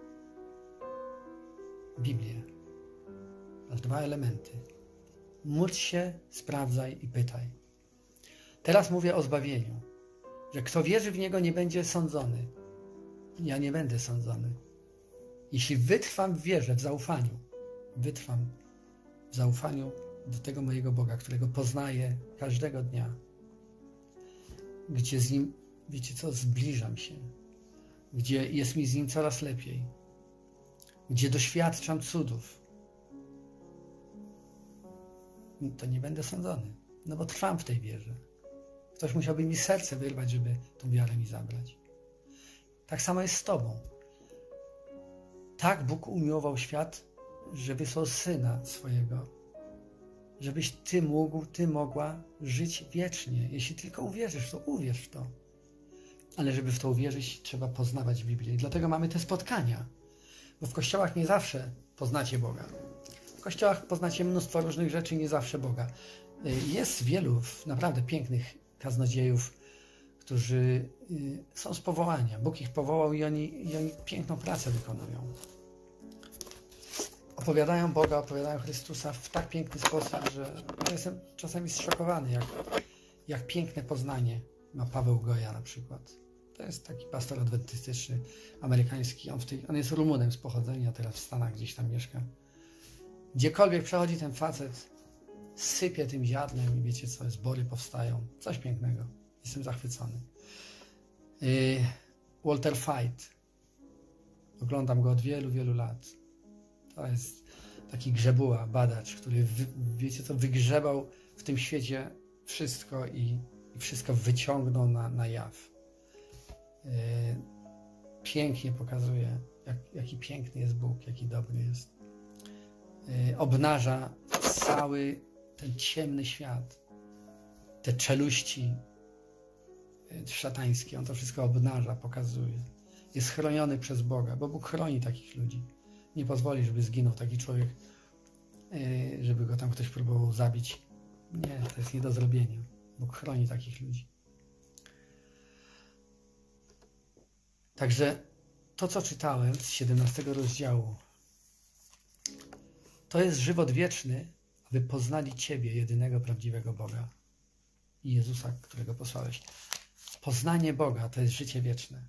Biblię. Masz dwa elementy. Módl się, sprawdzaj i pytaj. Teraz mówię o zbawieniu, że kto wierzy w Niego, nie będzie sądzony. Ja nie będę sądzony. Jeśli wytrwam w wierze, w zaufaniu, wytrwam w zaufaniu do tego mojego Boga, którego poznaję każdego dnia, gdzie z Nim, wiecie co, zbliżam się, gdzie jest mi z Nim coraz lepiej, gdzie doświadczam cudów, to nie będę sądzony, no bo trwam w tej wierze. Ktoś musiałby mi serce wyrwać, żeby tą wiarę mi zabrać. Tak samo jest z Tobą. Tak Bóg umiłował świat, że wysłał Syna swojego, żebyś Ty mógł, Ty mogła żyć wiecznie. Jeśli tylko uwierzysz, to uwierz w to. Ale żeby w to uwierzyć, trzeba poznawać Biblię. I dlatego mamy te spotkania. Bo w kościołach nie zawsze poznacie Boga. W kościołach poznacie mnóstwo różnych rzeczy, nie zawsze Boga. Jest wielu naprawdę pięknych kaznodziejów, którzy są z powołania. Bóg ich powołał i oni piękną pracę wykonują. Opowiadają Boga, opowiadają Chrystusa w tak piękny sposób, że ja jestem czasami zszokowany, jak piękne poznanie ma Paweł Goja na przykład. To jest taki pastor adwentystyczny, amerykański. On jest Rumunem z pochodzenia, teraz w Stanach gdzieś tam mieszka. Gdziekolwiek przechodzi ten facet, sypie tym ziarnem i wiecie co, zbory powstają. Coś pięknego. Jestem zachwycony. Walter Fight. Oglądam go od wielu, wielu lat. To jest taki grzebuła, badacz, który, wiecie co, wygrzebał w tym świecie wszystko i wszystko wyciągnął na jaw. Pięknie pokazuje, jaki piękny jest Bóg, jaki dobry jest. Obnaża cały ten ciemny świat, te czeluści szatańskie, on to wszystko obnaża, pokazuje. Jest chroniony przez Boga, bo Bóg chroni takich ludzi. Nie pozwoli, żeby zginął taki człowiek, żeby go tam ktoś próbował zabić. Nie, to jest nie do zrobienia. Bóg chroni takich ludzi. Także to, co czytałem z 17 rozdziału, to jest żywot wieczny, aby poznali Ciebie, jedynego prawdziwego Boga i Jezusa, którego posłałeś. Poznanie Boga to jest życie wieczne.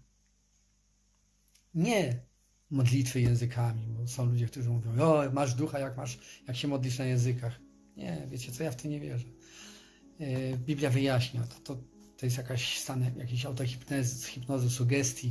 Nie modlitwy językami, bo są ludzie, którzy mówią, o, masz ducha, jak się modlisz na językach. Nie, wiecie co, ja w to nie wierzę. Biblia wyjaśnia, to jest jakiś autohipnozy, sugestii.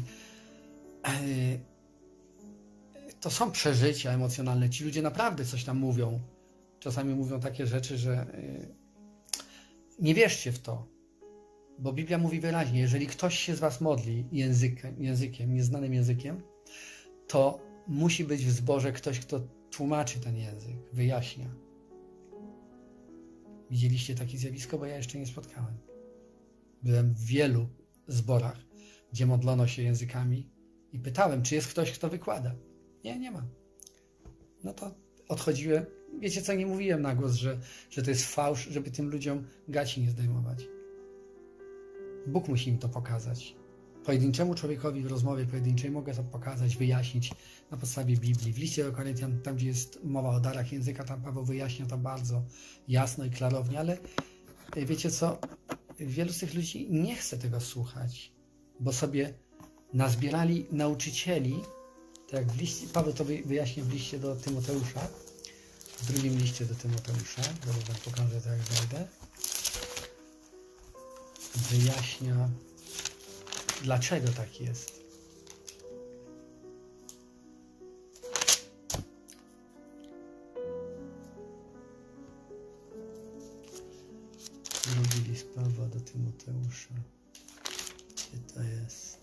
To są przeżycia emocjonalne. Ci ludzie naprawdę coś tam mówią, czasami mówią takie rzeczy, że nie wierzcie w to, bo Biblia mówi wyraźnie, jeżeli ktoś się z was modli językiem, nieznanym językiem, to musi być w zborze ktoś, kto tłumaczy ten język, wyjaśnia. Widzieliście takie zjawisko? Bo ja jeszcze nie spotkałem. Byłem w wielu zborach, gdzie modlono się językami i pytałem, czy jest ktoś, kto wykłada. Nie ma. No to odchodziłem. Wiecie co, nie mówiłem na głos, że to jest fałsz, żeby tym ludziom gaci nie zdejmować. Bóg musi im to pokazać. Pojedynczemu człowiekowi w rozmowie pojedynczej mogę to pokazać, wyjaśnić na podstawie Biblii. W liście do Koryntian, tam gdzie jest mowa o darach języka, tam Paweł wyjaśnia to bardzo jasno i klarownie, ale wiecie co, wielu z tych ludzi nie chce tego słuchać, bo sobie nazbierali nauczycieli, tak jak w liście, Paweł to wyjaśnia w liście do Tymoteusza, w drugim liście do Tymoteusza, zaraz wam pokażę to, jak znajdę. Wyjaśnia, dlaczego tak jest. Drugi list Pawła do Tymoteusza. Gdzie to jest?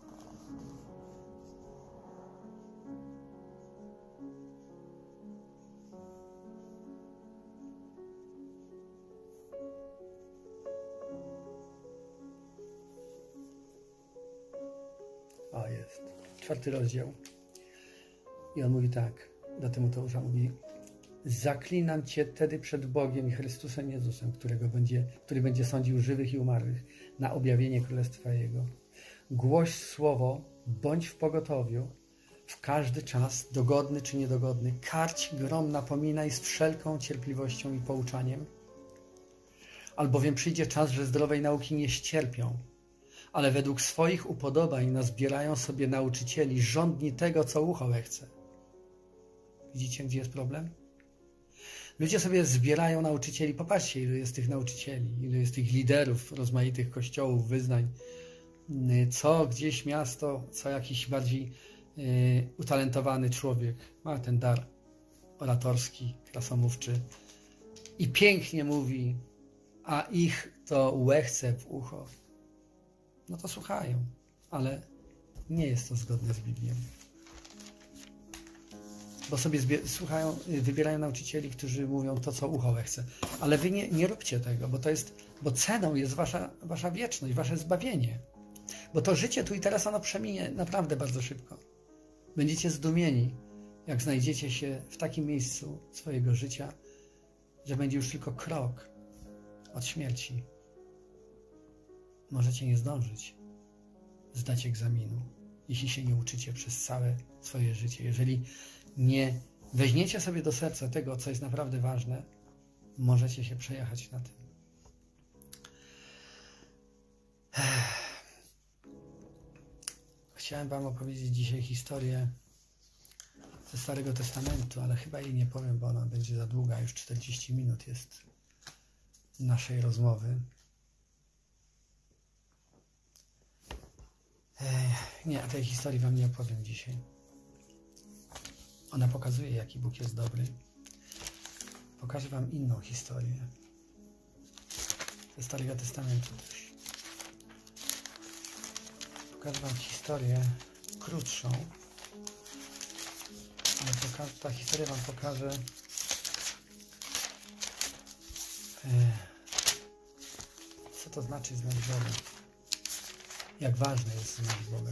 O, jest. 4 rozdział. I on mówi tak, do Tymoteusza mówi: zaklinam Cię tedy przed Bogiem i Chrystusem Jezusem, który będzie sądził żywych i umarłych na objawienie Królestwa Jego. Głoś słowo, bądź w pogotowiu, w każdy czas, dogodny czy niedogodny, karć, grom, napominaj z wszelką cierpliwością i pouczaniem, albowiem przyjdzie czas, że zdrowej nauki nie ścierpią, ale według swoich upodobań nazbierają sobie nauczycieli żądni tego, co ucho chce. Widzicie, gdzie jest problem? Ludzie sobie zbierają nauczycieli. Popatrzcie, ilu jest tych nauczycieli, ilu jest tych liderów rozmaitych kościołów, wyznań. Co gdzieś miasto, co jakiś bardziej utalentowany człowiek ma ten dar oratorski, krasomówczy i pięknie mówi, a ich to łechce w ucho. No to słuchają, ale nie jest to zgodne z Biblią. Bo sobie słuchają, wybierają nauczycieli, którzy mówią to, co ucho chce. Ale wy nie róbcie tego, bo ceną jest wasza wieczność, wasze zbawienie. Bo to życie tu i teraz ono przeminie naprawdę bardzo szybko. Będziecie zdumieni, jak znajdziecie się w takim miejscu swojego życia, że będzie już tylko krok od śmierci. Możecie nie zdążyć zdać egzaminu, jeśli się nie uczycie przez całe swoje życie. Jeżeli nie weźmiecie sobie do serca tego, co jest naprawdę ważne, możecie się przejechać na tym. Chciałem wam opowiedzieć dzisiaj historię ze Starego Testamentu, ale chyba jej nie powiem, bo ona będzie za długa. Już 40 minut jest naszej rozmowy. Nie, tej historii wam nie opowiem dzisiaj. Ona pokazuje, jaki Bóg jest dobry. Pokażę wam inną historię ze Starego Testamentu też. Pokażę wam historię krótszą, ale ta historia wam pokaże, co to znaczy znać Boga. Jak ważne jest znać Boga.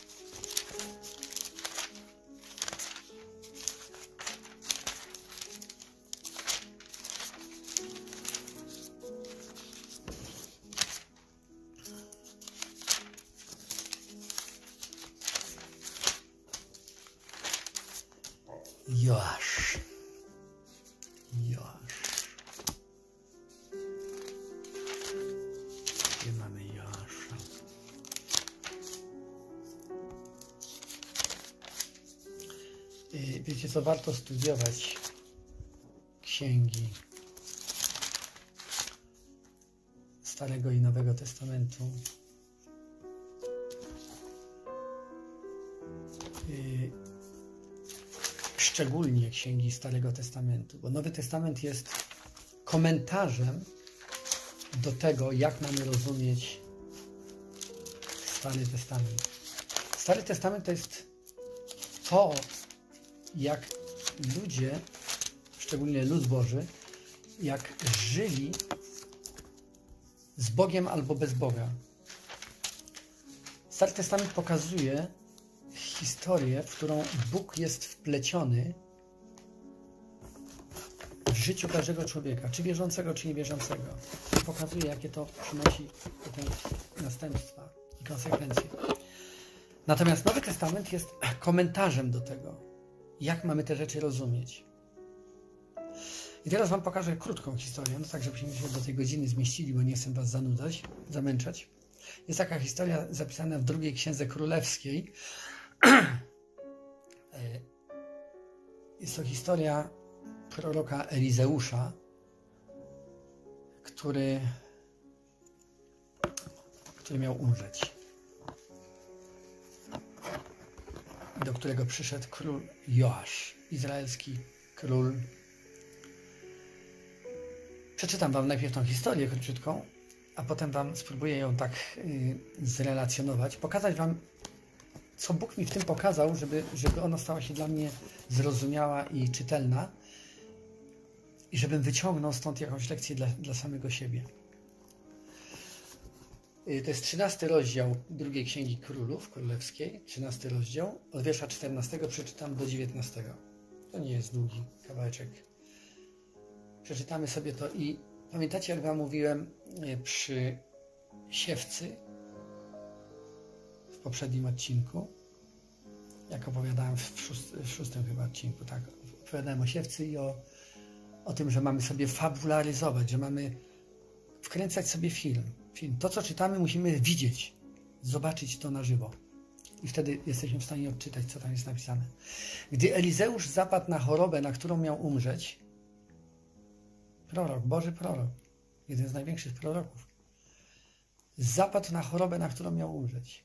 Joasz. Gdzie mamy Joasza? Wiecie co, warto studiować księgi Starego i Nowego Testamentu. szczególnie księgi Starego Testamentu, bo Nowy Testament jest komentarzem do tego, jak mamy rozumieć Stary Testament. Stary Testament to jest to, jak ludzie, szczególnie lud Boży, jak żyli z Bogiem albo bez Boga. Stary Testament pokazuje historię, w którą Bóg jest wpleciony w życiu każdego człowieka, czy wierzącego, czy niewierzącego. Pokazuje, jakie to przynosi potem następstwa i konsekwencje. Natomiast Nowy Testament jest komentarzem do tego, jak mamy te rzeczy rozumieć. I teraz wam pokażę krótką historię, no tak, żebyśmy się do tej godziny zmieścili, bo nie chcę was zanudzać, zamęczać. Jest taka historia zapisana w drugiej Księdze Królewskiej. Jest to historia proroka Elizeusza, który miał umrzeć. Do którego przyszedł król Joasz, izraelski król. Przeczytam wam najpierw tą historię króciutką, a potem wam spróbuję ją tak zrelacjonować, pokazać wam, co Bóg mi w tym pokazał, żeby ona stała się dla mnie zrozumiała i czytelna i żebym wyciągnął stąd jakąś lekcję dla samego siebie. To jest 13 rozdział drugiej Księgi Królów Królewskiej, 13 rozdział, od wiersza 14 przeczytam do 19. To nie jest długi kawałeczek. Przeczytamy sobie to i pamiętacie, jak wam mówiłem przy siewcy w poprzednim odcinku, jak opowiadałem w szóstym chyba odcinku, tak, opowiadałem o siewcy i o tym, że mamy sobie fabularyzować, że mamy wkręcać sobie film. To, co czytamy, musimy widzieć, zobaczyć to na żywo. I wtedy jesteśmy w stanie odczytać, co tam jest napisane. Gdy Elizeusz zapadł na chorobę, na którą miał umrzeć, prorok, Boży prorok, jeden z największych proroków, zapadł na chorobę, na którą miał umrzeć.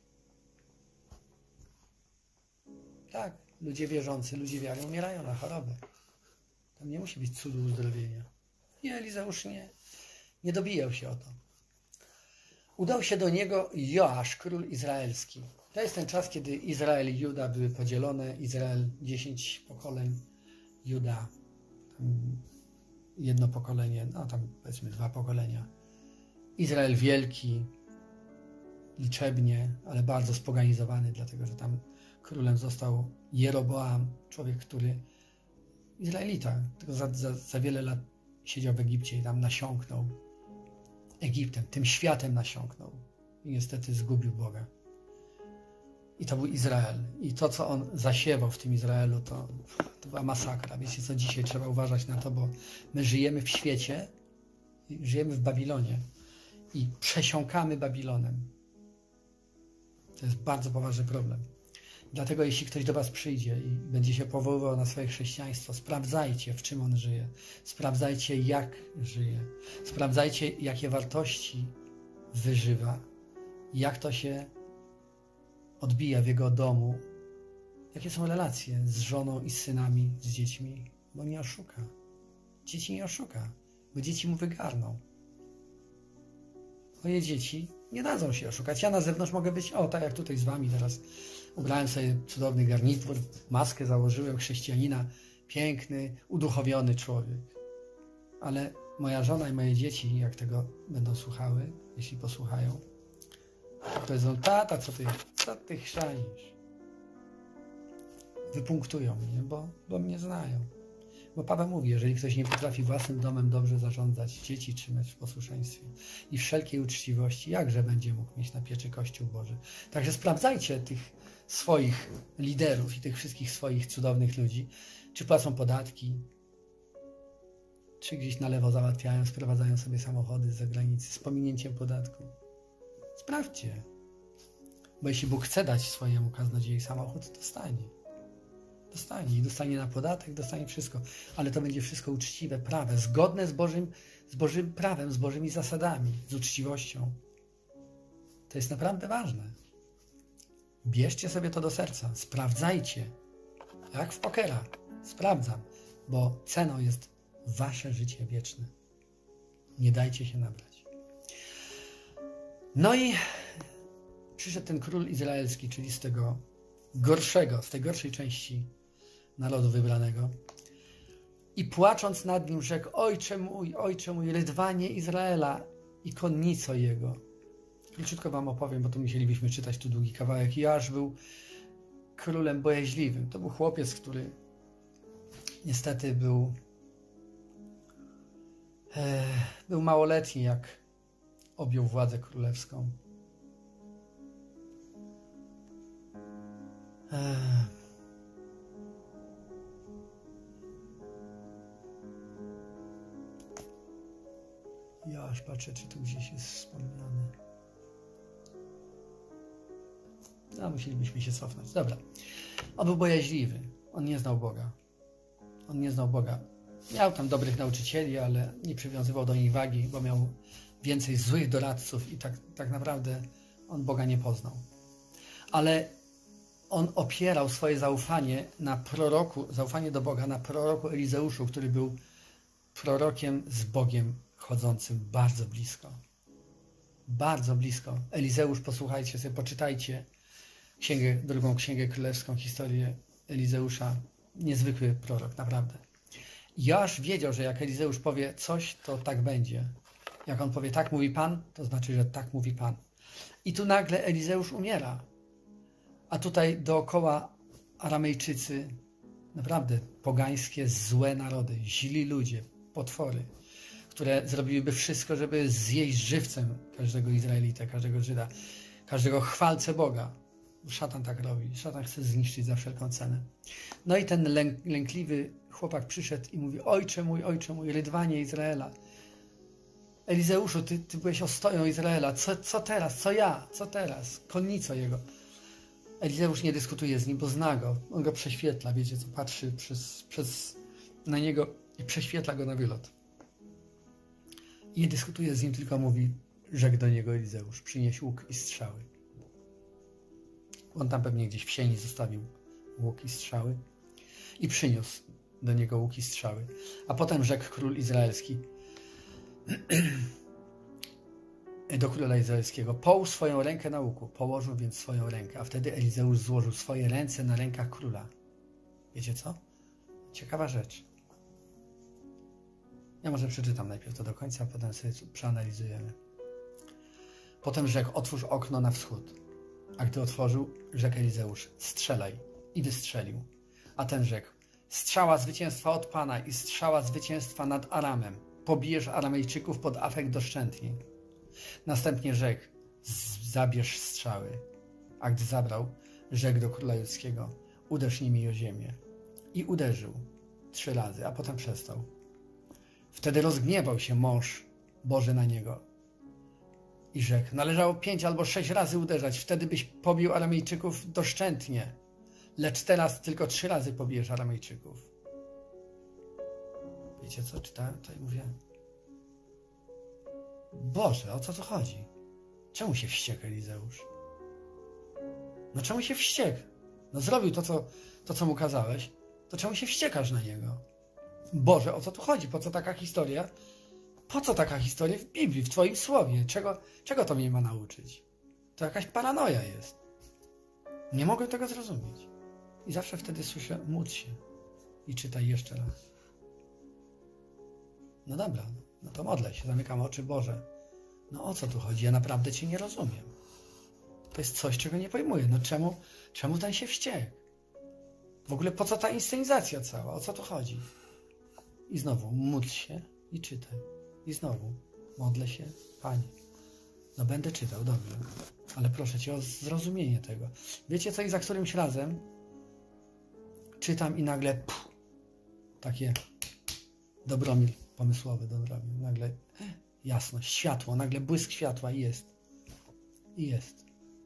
Tak, ludzie wierzący, ludzie wiary umierają na chorobę. Tam nie musi być cudu uzdrowienia. I Elizeusz nie dobijał się o to. Udał się do niego Joasz, król izraelski. To jest ten czas, kiedy Izrael i Juda były podzielone. Izrael 10 pokoleń, Juda jedno pokolenie, no tam powiedzmy 2 pokolenia. Izrael wielki, liczebnie, ale bardzo spoganizowany, dlatego że tam królem został Jeroboam, człowiek, który Izraelita, tylko za wiele lat siedział w Egipcie i tam nasiąknął Egiptem, tym światem nasiąknął i niestety zgubił Boga. I to był Izrael. I to, co on zasiewał w tym Izraelu, to była masakra. Wiecie co, dzisiaj trzeba uważać na to, bo my żyjemy w świecie, żyjemy w Babilonie i przesiąkamy Babilonem. To jest bardzo poważny problem. Dlatego jeśli ktoś do was przyjdzie i będzie się powoływał na swoje chrześcijaństwo, sprawdzajcie, w czym on żyje. Sprawdzajcie, jak żyje. Sprawdzajcie, jakie wartości wyżywa. Jak to się odbija w jego domu. Jakie są relacje z żoną i z synami, z dziećmi. Bo nie oszuka. Dzieci nie oszuka, bo dzieci mu wygarną. Moje dzieci nie dadzą się oszukać. Ja na zewnątrz mogę być, tak jak tutaj z wami teraz. Ubrałem sobie cudowny garnitur, maskę założyłem, chrześcijanina, piękny, uduchowiony człowiek. Ale moja żona i moje dzieci, jak tego będą słuchały, jeśli posłuchają, to powiedzą, tata, co ty chrzanisz? Wypunktują mnie, bo mnie znają. Bo Paweł mówi, jeżeli ktoś nie potrafi własnym domem dobrze zarządzać, dzieci trzymać w posłuszeństwie i wszelkiej uczciwości, jakże będzie mógł mieć na pieczy Kościół Boży. Także sprawdzajcie tych swoich liderów i tych wszystkich swoich cudownych ludzi, czy płacą podatki, czy gdzieś na lewo załatwiają, sprowadzają sobie samochody z zagranicy z pominięciem podatku. Sprawdźcie. Bo jeśli Bóg chce dać swojemu kaznodziei samochód, to dostanie. Dostanie. I dostanie na podatek, dostanie wszystko. Ale to będzie wszystko uczciwe, prawe, zgodne z Bożym prawem, z Bożymi zasadami, z uczciwością. To jest naprawdę ważne. Bierzcie sobie to do serca. Sprawdzajcie. Jak w pokera. Sprawdzam, bo ceną jest wasze życie wieczne. Nie dajcie się nabrać. No i przyszedł ten król izraelski, czyli z tego gorszego, z tej gorszej części narodu wybranego. I płacząc nad nim rzekł: ojcze mój, rydwanie Izraela i konnico jego. Króciutko wam opowiem, bo tu musielibyśmy czytać tu długi kawałek. Joasz był królem bojaźliwym. To był chłopiec, który niestety był małoletni, jak objął władzę królewską. Ja aż patrzę, czy tu gdzieś jest wspomniane. No, musielibyśmy się cofnąć. Dobra. On był bojaźliwy. On nie znał Boga. On nie znał Boga. Miał tam dobrych nauczycieli, ale nie przywiązywał do nich wagi, bo miał więcej złych doradców i tak naprawdę on Boga nie poznał. Ale on opierał swoje zaufanie na proroku, zaufanie do Boga, na proroku Elizeuszu, który był prorokiem z Bogiem chodzącym bardzo blisko. Bardzo blisko. Elizeusz, posłuchajcie sobie, poczytajcie drugą księgę królewską, historię Elizeusza. Niezwykły prorok, naprawdę. Joasz wiedział, że jak Elizeusz powie coś, to tak będzie. Jak on powie tak mówi Pan, to znaczy, że tak mówi Pan. I tu nagle Elizeusz umiera. A tutaj dookoła Aramejczycy, naprawdę pogańskie, złe narody, źli ludzie, potwory, które zrobiłyby wszystko, żeby zjeść żywcem każdego Izraelita, każdego Żyda, każdego chwalcę Boga. Szatan tak robi. Szatan chce zniszczyć za wszelką cenę. No i ten lękliwy chłopak przyszedł i mówi: ojcze mój, rydwanie Izraela. Elizeuszu, ty byłeś ostoją Izraela. Co teraz? Co teraz? Konnico jego. Elizeusz nie dyskutuje z nim, bo zna go. On go prześwietla. Wiecie co? Patrzy na niego i prześwietla go na wylot. I nie dyskutuje z nim, tylko mówi: rzekł do niego Elizeusz: przynieś łuk i strzały. On tam pewnie gdzieś w sieni zostawił łuk i strzały i przyniósł do niego łuk i strzały. A potem rzekł król izraelski do króla izraelskiego: połóż swoją rękę na łuku. Położył więc swoją rękę, a wtedy Elizeusz złożył swoje ręce na rękach króla. Wiecie co? Ciekawa rzecz. Ja może przeczytam najpierw to do końca, a potem sobie przeanalizujemy. Potem rzekł: otwórz okno na wschód. A gdy otworzył, rzekł Elizeusz: strzelaj. I wystrzelił. A ten rzekł: strzała zwycięstwa od Pana i strzała zwycięstwa nad Aramem. Pobijesz Aramejczyków pod Afek doszczętnie. Następnie rzekł: zabierz strzały. A gdy zabrał, rzekł do króla judzkiego: uderz nimi o ziemię. I uderzył 3 razy, a potem przestał. Wtedy rozgniewał się mąż Boży na niego i rzekł: należało 5 albo 6 razy uderzać, wtedy byś pobił Aramejczyków doszczętnie. Lecz teraz tylko 3 razy pobijesz Aramejczyków. Wiecie co? Czytałem to i mówię: Boże, o co tu chodzi? Czemu się wściekł Elizeusz? No czemu się wściekł? No zrobił to, co mu kazałeś, to czemu się wściekasz na niego? Boże, o co tu chodzi? Po co taka historia? Po co taka historia w Biblii, w Twoim słowie? Czego to mnie ma nauczyć? To jakaś paranoja jest. Nie mogę tego zrozumieć. I zawsze wtedy słyszę: módl się i czytaj jeszcze raz. No dobra, no to modlę się, zamykam oczy. Boże, no o co tu chodzi? Ja naprawdę Cię nie rozumiem. To jest coś, czego nie pojmuję. No czemu ten się wściekł? W ogóle po co ta inscenizacja cała? O co tu chodzi? I znowu módl się i czytaj. I znowu modlę się: Panie, no będę czytał, dobrze, ale proszę Cię o zrozumienie tego. Wiecie co? I za którymś razem czytam i nagle takie Dobromir pomysłowy, Dobromir, nagle jasność, światło, nagle błysk światła i jest. I jest.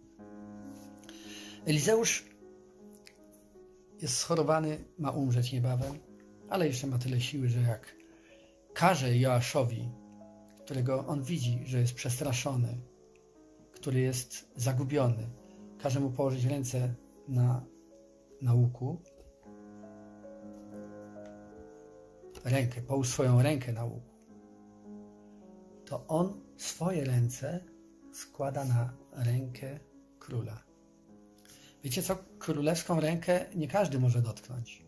Elizeusz jest schorowany, ma umrzeć niebawem, ale jeszcze ma tyle siły, że jak każe Joaszowi, którego on widzi, że jest przestraszony, który jest zagubiony, każe mu położyć ręce na łuku, rękę, połóż swoją rękę na łuku, to on swoje ręce składa na rękę króla. Wiecie co? Królewską rękę nie każdy może dotknąć.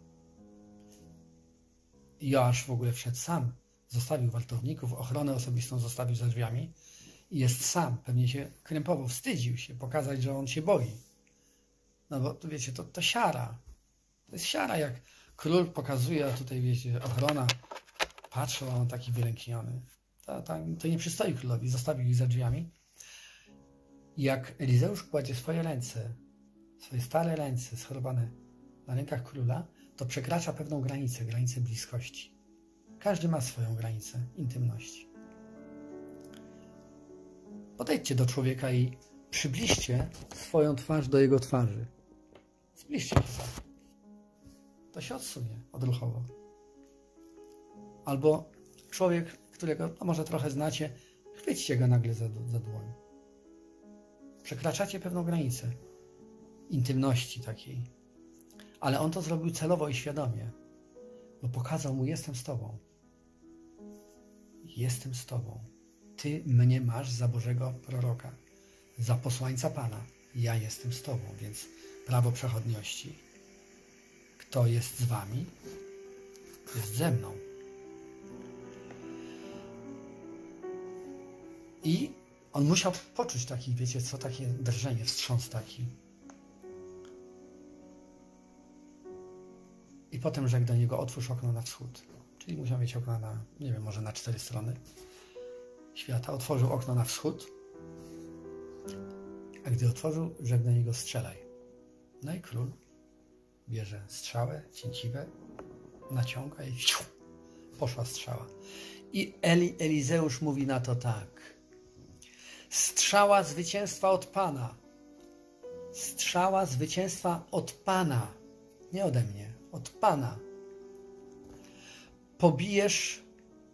Joasz w ogóle wszedł sam. Zostawił wartowników, ochronę osobistą zostawił za drzwiami i jest sam. Pewnie się krępował, wstydził się pokazać, że on się boi. No bo to wiecie, to siara. To jest siara, jak król pokazuje, a tutaj wiecie, ochrona patrzy, a on taki wylękniony. To nie przystoi królowi, zostawił ich za drzwiami. Jak Elizeusz kładzie swoje ręce, swoje stare ręce schorowane na rękach króla, to przekracza pewną granicę bliskości. Każdy ma swoją granicę intymności. Podejdźcie do człowieka i przybliżcie swoją twarz do jego twarzy. Zbliżcie się tak. To się odsunie odruchowo. Albo człowiek, którego może trochę znacie, chwyćcie go nagle za dłoń. Przekraczacie pewną granicę intymności takiej. Ale on to zrobił celowo i świadomie, bo pokazał mu: jestem z tobą. Jestem z tobą. Ty mnie masz za Bożego proroka, za posłańca Pana. Ja jestem z tobą, więc prawo przechodniości. Kto jest z wami, jest ze mną. I on musiał poczuć taki, wiecie co, takie drżenie, wstrząs taki. I potem rzekł do niego: otwórz okno na wschód. Czyli musiał mieć okno na, nie wiem, może na 4 strony świata. Otworzył okno na wschód, a gdy otworzył, rzekł do niego: strzelaj. No i król bierze strzałę, cięciwę, naciąga i poszła strzała. I Elizeusz mówi na to tak: strzała zwycięstwa od Pana. Strzała zwycięstwa od Pana. Nie ode mnie, od Pana. Pobijesz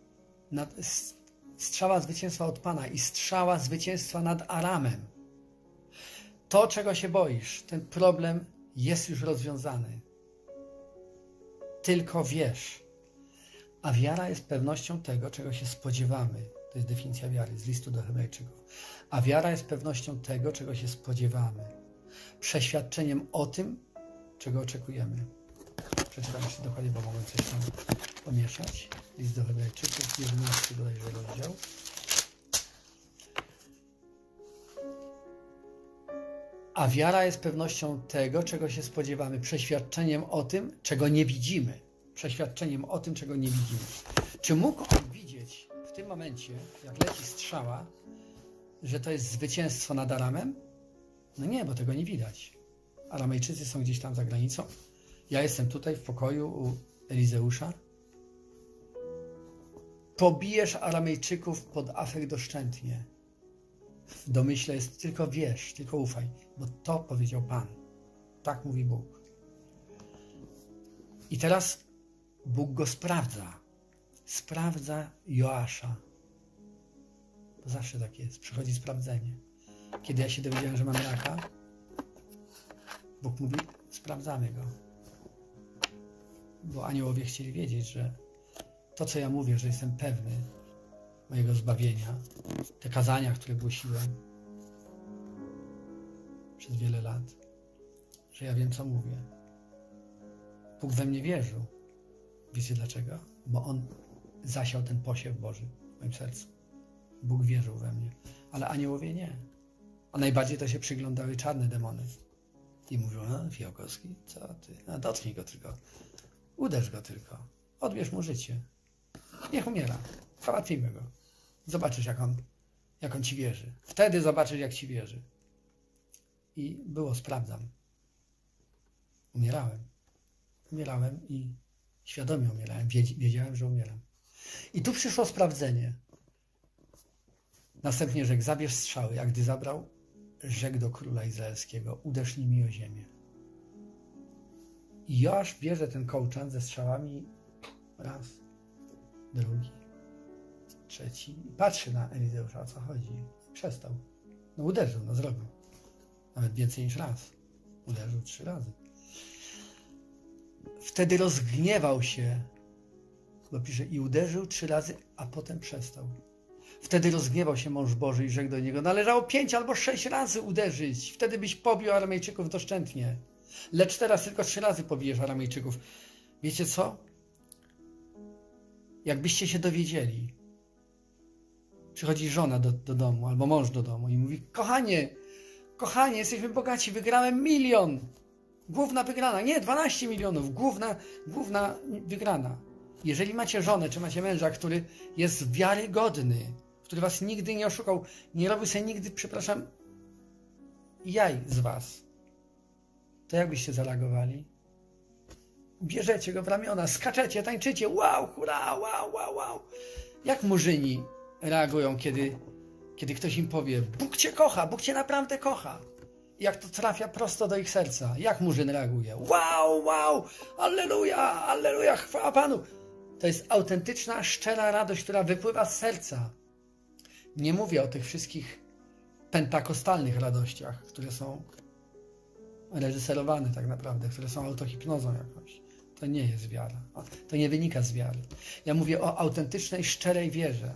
strzała zwycięstwa od Pana i strzała zwycięstwa nad Aramem. To, czego się boisz, ten problem jest już rozwiązany. Tylko wierz. A wiara jest pewnością tego, czego się spodziewamy. To jest definicja wiary z listu do Hebrajczyków. A wiara jest pewnością tego, czego się spodziewamy. Przeświadczeniem o tym, czego oczekujemy. Przeczytam jeszcze dokładnie, bo mogłem coś tam pomieszać. List do Hebrajczyków, 11 bodajże rozdział. A wiara jest pewnością tego, czego się spodziewamy. Przeświadczeniem o tym, czego nie widzimy. Przeświadczeniem o tym, czego nie widzimy. Czy mógł on widzieć w tym momencie, jak leci strzała, że to jest zwycięstwo nad Aramem? No nie, bo tego nie widać. Aramejczycy są gdzieś tam za granicą. Ja jestem tutaj w pokoju u Elizeusza. Pobijesz Aramejczyków pod Afek doszczętnie. W domyśle jest tylko wierz, tylko ufaj, bo to powiedział Pan. Tak mówi Bóg. I teraz Bóg go sprawdza. Sprawdza Joasza. To zawsze tak jest. Przychodzi sprawdzenie. Kiedy ja się dowiedziałem, że mam raka, Bóg mówi: sprawdzamy go. Bo aniołowie chcieli wiedzieć, że to, co ja mówię, że jestem pewny mojego zbawienia, te kazania, które głosiłem przez wiele lat, że ja wiem, co mówię. Bóg we mnie wierzył. Wiecie dlaczego? Bo On zasiał ten posiew Boży w moim sercu. Bóg wierzył we mnie, ale aniołowie nie. A najbardziej to się przyglądały czarne demony. I mówią: no, Fiałkowski, co ty? No, dotknij go tylko. Uderz go tylko. Odbierz mu życie. Niech umiera. Załatwimy go. Zobaczysz, jak on ci wierzy. Wtedy zobaczysz, jak ci wierzy. I było: sprawdzam. Umierałem. Umierałem i świadomie umierałem. Wiedziałem, że umieram. I tu przyszło sprawdzenie. Następnie rzekł: zabierz strzały. A gdy zabrał, rzekł do króla izraelskiego: uderz nimi o ziemię. I Joasz bierze ten kołczan ze strzałami. Raz, drugi, trzeci. I patrzy na Elizeusza, o co chodzi. Przestał. No uderzył, no zrobił. Nawet więcej niż raz. Uderzył 3 razy. Wtedy rozgniewał się Bo pisze, i uderzył 3 razy, a potem przestał. Wtedy rozgniewał się mąż Boży i rzekł do niego, należało 5 albo 6 razy uderzyć, wtedy byś pobił Aramejczyków doszczętnie. Lecz teraz tylko 3 razy pobijesz Aramejczyków. Wiecie co? Jakbyście się dowiedzieli, przychodzi żona do domu albo mąż do domu i mówi, kochanie, jesteśmy bogaci, wygrałem 1 000 000. Główna wygrana, nie, 12 milionów, główna wygrana. Jeżeli macie żonę, czy macie męża, który jest wiarygodny, który was nigdy nie oszukał, nie robił sobie nigdy, przepraszam, jaj z was, to jak byście zareagowali? Bierzecie go w ramiona, skaczecie, tańczycie, wow, hurra, wow. Jak murzyni reagują, kiedy ktoś im powie, Bóg cię kocha, Bóg cię naprawdę kocha. Jak to trafia prosto do ich serca. Jak murzyn reaguje? Wow, alleluja, chwała Panu. To jest autentyczna, szczera radość, która wypływa z serca. Nie mówię o tych wszystkich pentakostalnych radościach, które są reżyserowane tak naprawdę, które są autohipnozą jakąś. To nie jest wiara. To nie wynika z wiary. Ja mówię o autentycznej, szczerej wierze.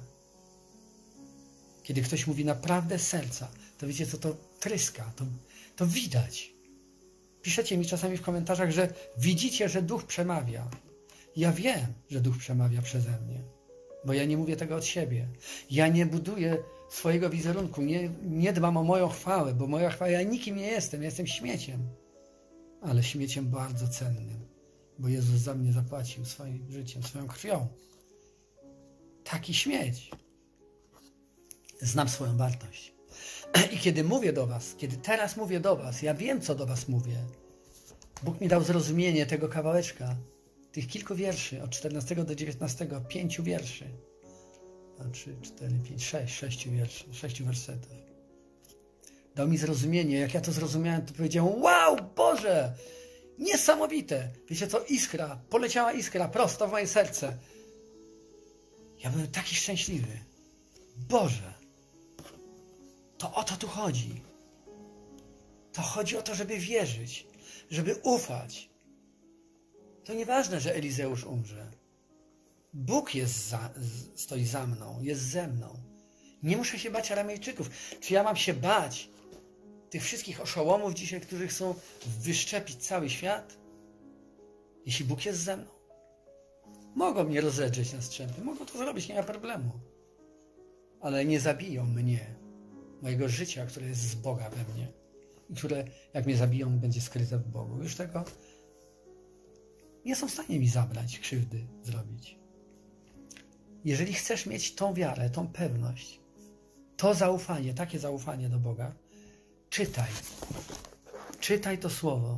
Kiedy ktoś mówi naprawdę z serca, to wiecie co, to tryska, to widać. Piszecie mi czasami w komentarzach, że widzicie, że Duch przemawia. Ja wiem, że Duch przemawia przeze mnie, bo ja nie mówię tego od siebie. Ja nie buduję swojego wizerunku, nie dbam o moją chwałę, bo moja chwała, ja nikim nie jestem, ja jestem śmieciem. Ale śmieciem bardzo cennym, bo Jezus za mnie zapłacił swoim życiem, swoją krwią. Taki śmieć. Znam swoją wartość. I kiedy mówię do was, kiedy teraz mówię do was, ja wiem, co do was mówię. Bóg mi dał zrozumienie tego kawałeczka, tych kilku wierszy, od 14 do 19, 5 wierszy. 3, 4, 5, 6 wierszy, 6 wersetów. Dał mi zrozumienie. Jak ja to zrozumiałem, to powiedziałem, wow, Boże, niesamowite. Wiecie co, poleciała iskra prosto w moje serce. Ja byłem taki szczęśliwy. Boże, to o to tu chodzi. To chodzi o to, żeby wierzyć, żeby ufać. To nieważne, że Elizeusz umrze. Bóg stoi za mną, jest ze mną. Nie muszę się bać Aramejczyków. Czy ja mam się bać tych wszystkich oszołomów dzisiaj, którzy chcą wyszczepić cały świat? Jeśli Bóg jest ze mną. Mogą mnie rozedrzeć na strzępy, mogą to zrobić, nie ma problemu. Ale nie zabiją mnie, mojego życia, które jest z Boga we mnie. I które, jak mnie zabiją, będzie skryte w Bogu. Już tego nie są w stanie mi zabrać, krzywdy zrobić. Jeżeli chcesz mieć tą wiarę, tą pewność, to zaufanie, takie zaufanie do Boga, czytaj. Czytaj to słowo.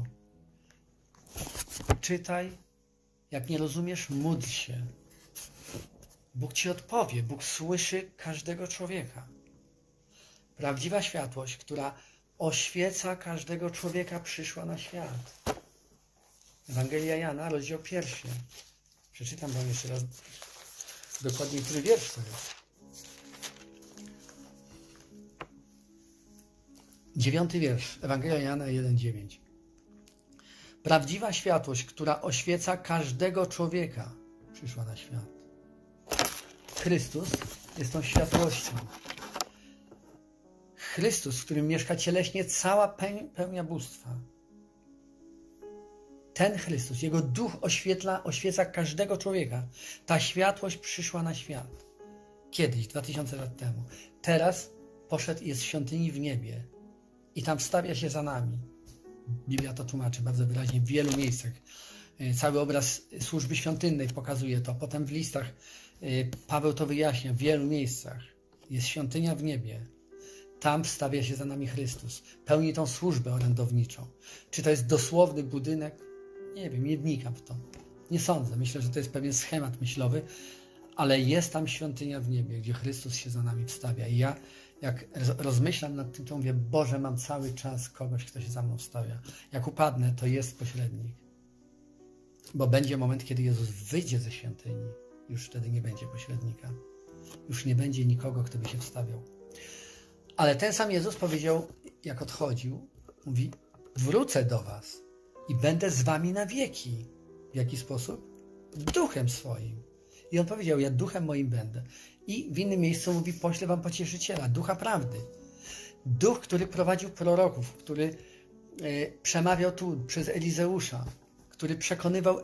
Czytaj. Jak nie rozumiesz, módl się. Bóg ci odpowie. Bóg słyszy każdego człowieka. Prawdziwa światłość, która oświeca każdego człowieka, przyszła na świat. Ewangelia Jana, rozdział 1. Przeczytam wam jeszcze raz dokładnie, który wiersz to jest. 9 wiersz. Ewangelia Jana 1,9. Prawdziwa światłość, która oświeca każdego człowieka, przyszła na świat. Chrystus jest tą światłością. Chrystus, w którym mieszka cieleśnie cała pełnia bóstwa. Ten Chrystus, Jego Duch oświeca każdego człowieka. Ta światłość przyszła na świat. Kiedyś, 2000 lat temu. Teraz poszedł, jest w świątyni w niebie. I tam stawia się za nami. Biblia to tłumaczy bardzo wyraźnie w wielu miejscach. Cały obraz służby świątynnej pokazuje to. Potem w listach Paweł to wyjaśnia w wielu miejscach. Jest świątynia w niebie. Tam stawia się za nami Chrystus. Pełni tą służbę orędowniczą. Czy to jest dosłowny budynek? Nie wiem, nie wnikam w to. Nie sądzę. Myślę, że to jest pewien schemat myślowy, ale jest tam świątynia w niebie, gdzie Chrystus się za nami wstawia. I ja, jak rozmyślam nad tym, to mówię, Boże, mam cały czas kogoś, kto się za mną wstawia. Jak upadnę, to jest pośrednik. Bo będzie moment, kiedy Jezus wyjdzie ze świątyni. Już wtedy nie będzie pośrednika. Już nie będzie nikogo, kto by się wstawiał. Ale ten sam Jezus powiedział, jak odchodził, mówi, wrócę do was i będę z wami na wieki. W jaki sposób? Duchem swoim. I on powiedział, ja duchem moim będę. I w innym miejscu mówi, poślę wam pocieszyciela, ducha prawdy. Duch, który prowadził proroków, który przemawiał tu przez Elizeusza, który przekonywał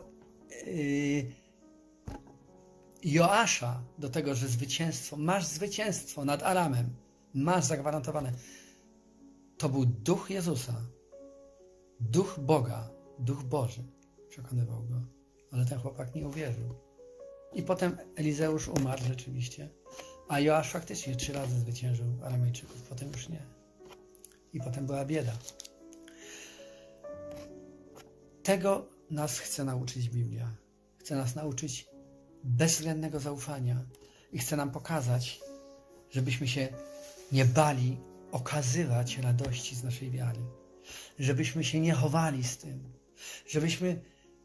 Joasza do tego, że masz zwycięstwo nad Aramem, masz zagwarantowane. To był duch Jezusa, duch Boga, duch Boży. Przekonywał go, ale ten chłopak nie uwierzył. I potem Elizeusz umarł rzeczywiście, a Joasz faktycznie 3 razy zwyciężył Aramejczyków, potem już nie. I potem była bieda. Tego nas chce nauczyć Biblia. Chce nas nauczyć bezwzględnego zaufania i chce nam pokazać, żebyśmy się nie bali okazywać radości z naszej wiary. Żebyśmy się nie chowali z tym. Żebyśmy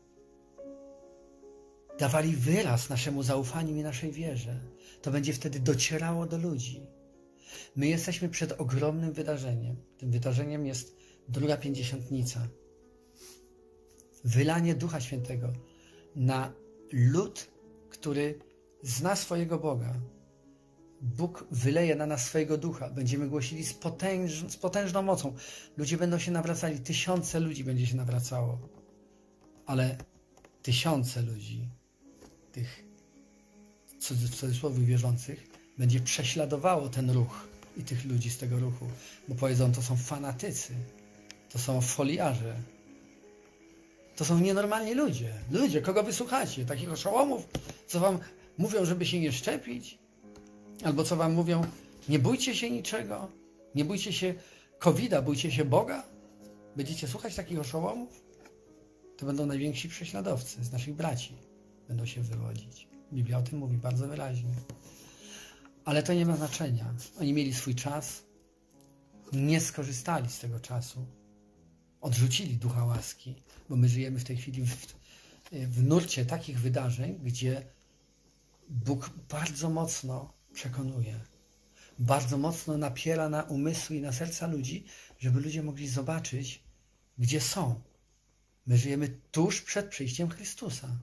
dawali wyraz naszemu zaufaniu i naszej wierze. To będzie wtedy docierało do ludzi. My jesteśmy przed ogromnym wydarzeniem. Tym wydarzeniem jest druga pięćdziesiątnica. Wylanie Ducha Świętego na lud, który zna swojego Boga. Bóg wyleje na nas swojego Ducha. Będziemy głosili z potężną mocą. Ludzie będą się nawracali. 1000 ludzi będzie się nawracało. Ale 1000 ludzi, tych w cudzysłowie wierzących, będzie prześladowało ten ruch i tych ludzi z tego ruchu. Bo powiedzą, to są fanatycy. To są foliarze. To są nienormalni ludzie. Ludzie, kogo wy słuchacie? Takich oszołomów, co wam mówią, żeby się nie szczepić? Albo co wam mówią, nie bójcie się niczego, nie bójcie się COVID-a, bójcie się Boga? Będziecie słuchać takich oszołomów? To będą najwięksi prześladowcy z naszych braci. Będą się wywodzić. Biblia o tym mówi bardzo wyraźnie. Ale to nie ma znaczenia. Oni mieli swój czas, nie skorzystali z tego czasu, odrzucili ducha łaski, bo my żyjemy w tej chwili w nurcie takich wydarzeń, gdzie Bóg bardzo mocno przekonuje, bardzo mocno napiera na umysły i na serca ludzi, żeby ludzie mogli zobaczyć, gdzie są. My żyjemy tuż przed przyjściem Chrystusa.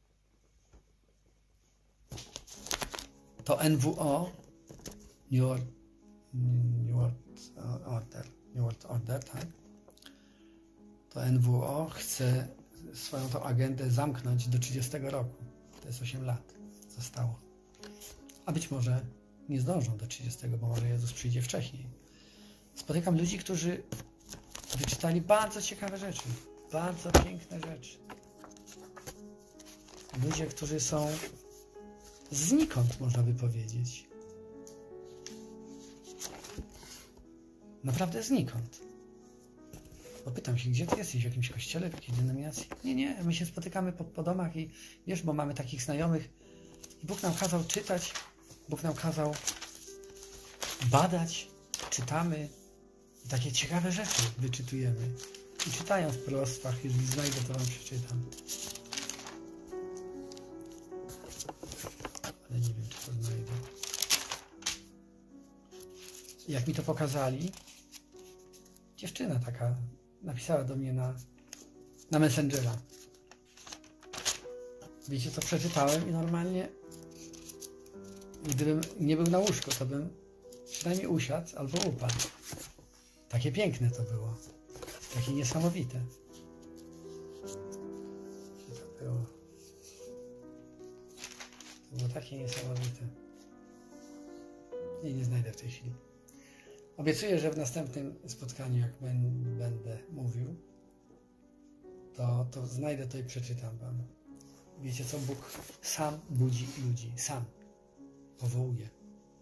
To NWO, New World Order, tak? To NWO chce swoją tą agendę zamknąć do 30 roku. To jest 8 lat. Zostało. A być może nie zdążą do 30, bo może Jezus przyjdzie wcześniej. Spotykam ludzi, którzy wyczytali bardzo ciekawe rzeczy. Bardzo piękne rzeczy. Ludzie, którzy są znikąd, można by powiedzieć. Naprawdę znikąd. Bo pytam się, gdzie ty jesteś? W jakimś kościele, w jakiejś denominacji? Nie, my się spotykamy po domach i wiesz, bo mamy takich znajomych. I Bóg nam kazał czytać, Bóg nam kazał badać, czytamy. I takie ciekawe rzeczy wyczytujemy. I czytają w proroctwach, jeżeli znajdę, to wam przeczytam. Ale nie wiem, czy to znajdę. I jak mi to pokazali, dziewczyna taka napisała do mnie na Messengera. Wiecie, co przeczytałem i normalnie, gdybym nie był na łóżku, to bym przynajmniej usiadł albo upadł. Takie piękne to było. Takie niesamowite. Gdzie to było? To było takie niesamowite. Nie znajdę w tej chwili. Obiecuję, że w następnym spotkaniu, jak będę mówił, to znajdę to i przeczytam wam. Wiecie co? Bóg sam budzi ludzi. Sam powołuje.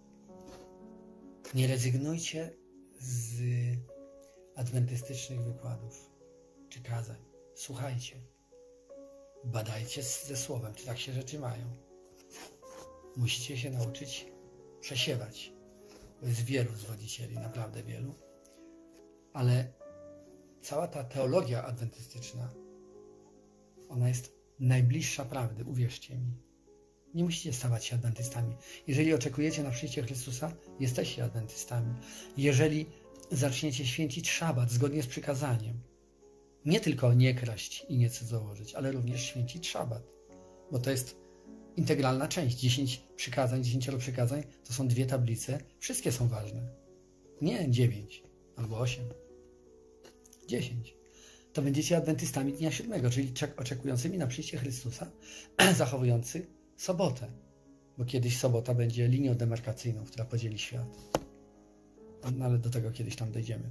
Nie rezygnujcie z adwentystycznych wykładów czy kazań. Słuchajcie. Badajcie ze słowem, czy tak się rzeczy mają. Musicie się nauczyć przesiewać. Bo jest wielu zwodzicieli, naprawdę wielu. Ale cała ta teologia adwentystyczna, ona jest najbliższa prawdy, uwierzcie mi. Nie musicie stawać się adwentystami. Jeżeli oczekujecie na przyjście Chrystusa, jesteście adwentystami. Jeżeli zaczniecie święcić szabat zgodnie z przykazaniem, nie tylko nie kraść i nie cudzołożyć, ale również święcić szabat. Bo to jest integralna część. 10 przykazań, 10 przykazań to są 2 tablice. Wszystkie są ważne. Nie 9 albo 8. 10. To będziecie adwentystami dnia 7, czyli oczekującymi na przyjście Chrystusa, zachowujący sobotę. Bo kiedyś sobota będzie linią demarkacyjną, która podzieli świat. No, ale do tego kiedyś tam dojdziemy.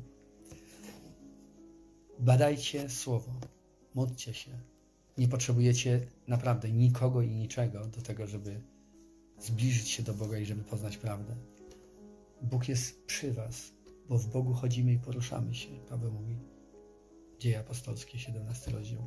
Badajcie Słowo. Módlcie się. Nie potrzebujecie naprawdę nikogo i niczego do tego, żeby zbliżyć się do Boga i żeby poznać prawdę. Bóg jest przy was, bo w Bogu chodzimy i poruszamy się. Paweł mówi. Dzieje apostolskie, 17 rozdział.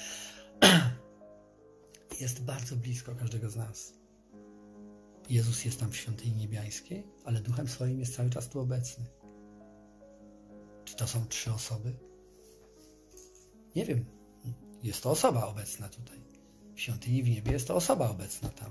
Jest bardzo blisko każdego z nas. Jezus jest tam w świątyni niebiańskiej, ale Duchem Swoim jest cały czas tu obecny. Czy to są 3 osoby? Nie wiem. Jest to osoba obecna tutaj. W świątyni w niebie jest to osoba obecna tam.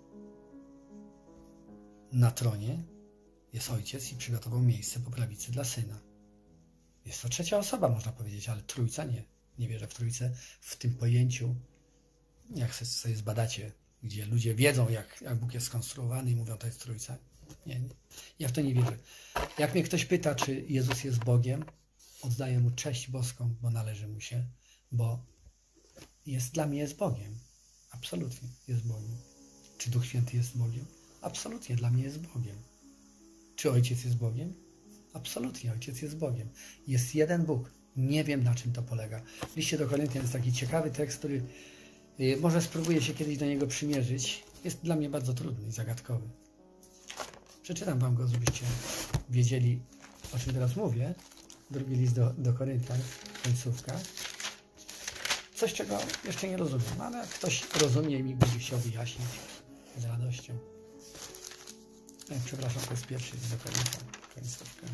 Na tronie jest Ojciec i przygotował miejsce po prawicy dla Syna. Jest to 3 osoba, można powiedzieć, ale Trójca nie. Nie wierzę w Trójcę w tym pojęciu, jak sobie zbadacie, gdzie ludzie wiedzą, jak Bóg jest skonstruowany i mówią, to jest Trójca. Nie. Ja w to nie wierzę. Jak mnie ktoś pyta, czy Jezus jest Bogiem, oddaję Mu cześć boską, bo należy Mu się, bo dla mnie jest Bogiem. Absolutnie jest Bogiem. Czy Duch Święty jest Bogiem? Absolutnie dla mnie jest Bogiem. Czy Ojciec jest Bogiem? Absolutnie Ojciec jest Bogiem. Jest jeden Bóg. Nie wiem, na czym to polega. W liście do Koryntian jest taki ciekawy tekst, który może spróbuję się kiedyś do niego przymierzyć. Jest dla mnie bardzo trudny i zagadkowy. Przeczytam wam go, żebyście wiedzieli, o czym teraz mówię. Drugi list do Koryntian, końcówka. Coś, czego jeszcze nie rozumiem, ale jak ktoś rozumie i mi będzie chciał wyjaśnić z radością. Przepraszam, to jest pierwszy list do Koryntian, końcówka.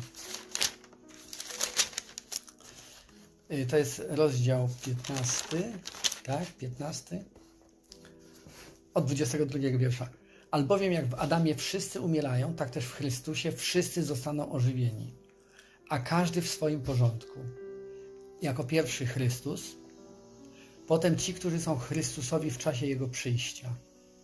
To jest rozdział 15, tak, 15, od 22 wiersza. Albowiem jak w Adamie wszyscy umierają, tak też w Chrystusie wszyscy zostaną ożywieni, a każdy w swoim porządku. Jako pierwszy Chrystus, potem ci, którzy są Chrystusowi w czasie Jego przyjścia.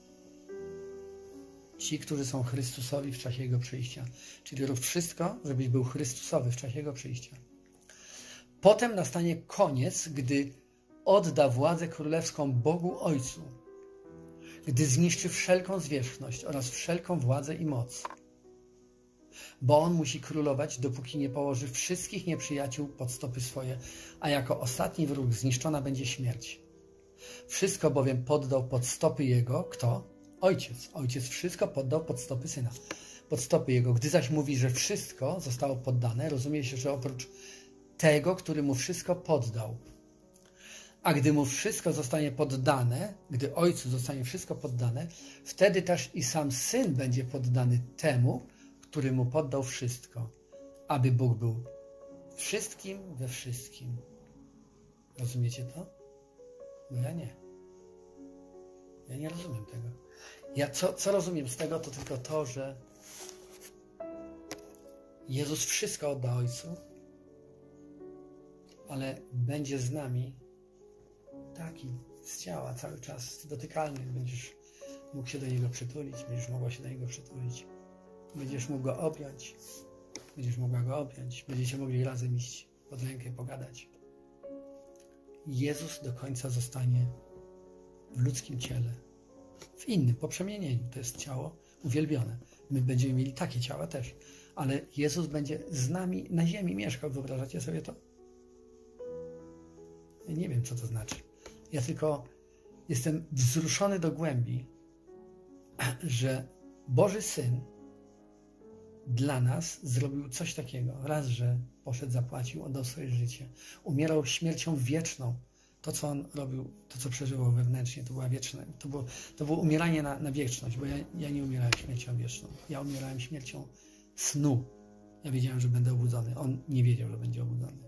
Ci, którzy są Chrystusowi w czasie Jego przyjścia. Czyli rób wszystko, żebyś był Chrystusowy w czasie Jego przyjścia. Potem nastanie koniec, gdy odda władzę królewską Bogu Ojcu, gdy zniszczy wszelką zwierzchność oraz wszelką władzę i moc. Bo On musi królować, dopóki nie położy wszystkich nieprzyjaciół pod stopy swoje, a jako ostatni wróg zniszczona będzie śmierć. Wszystko bowiem poddał pod stopy Jego, kto? Ojciec. Ojciec wszystko poddał pod stopy Syna. Pod stopy Jego. Gdy zaś mówi, że wszystko zostało poddane, rozumie się, że oprócz tego, który Mu wszystko poddał. A gdy Mu wszystko zostanie poddane, gdy Ojcu zostanie wszystko poddane, wtedy też i sam Syn będzie poddany temu, który Mu poddał wszystko, aby Bóg był wszystkim we wszystkim. Rozumiecie to? Bo ja nie. Ja nie rozumiem tego. Ja co rozumiem z tego, to tylko to, że Jezus wszystko odda Ojcu, ale będzie z nami taki z ciała cały czas dotykalny. Będziesz mógł się do Niego przytulić, będziesz mogła się do Niego przytulić. Będziesz mógł Go objąć. Będziesz mogła Go objąć. Będziecie mogli razem iść pod rękę, pogadać. Jezus do końca zostanie w ludzkim ciele. W innym, po przemienieniu. To jest ciało uwielbione. My będziemy mieli takie ciała też. Ale Jezus będzie z nami na ziemi mieszkał. Wyobrażacie sobie to? Ja nie wiem, co to znaczy. Ja tylko jestem wzruszony do głębi, że Boży Syn dla nas zrobił coś takiego. Raz, że poszedł, zapłacił, oddał swoje życie. Umierał śmiercią wieczną. To, co On robił, to, co przeżywał wewnętrznie, to była wieczne. To było umieranie na wieczność, bo ja nie umierałem śmiercią wieczną. Ja umierałem śmiercią snu. Ja wiedziałem, że będę obudzony. On nie wiedział, że będzie obudzony.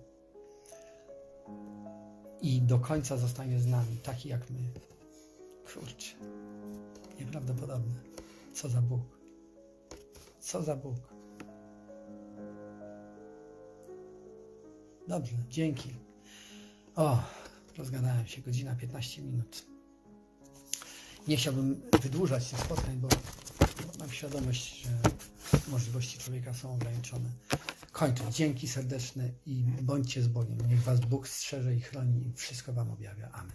I do końca zostanie z nami, taki jak my. Kurczę. Nieprawdopodobne. Co za Bóg. Co za Bóg. Dobrze, dzięki. O, rozgadałem się, godzina 15 minut. Nie chciałbym wydłużać tych spotkań, bo mam świadomość, że możliwości człowieka są ograniczone. Kończę. Dzięki serdeczne i bądźcie z Bogiem. Niech was Bóg strzeże i chroni i wszystko wam objawia. Amen.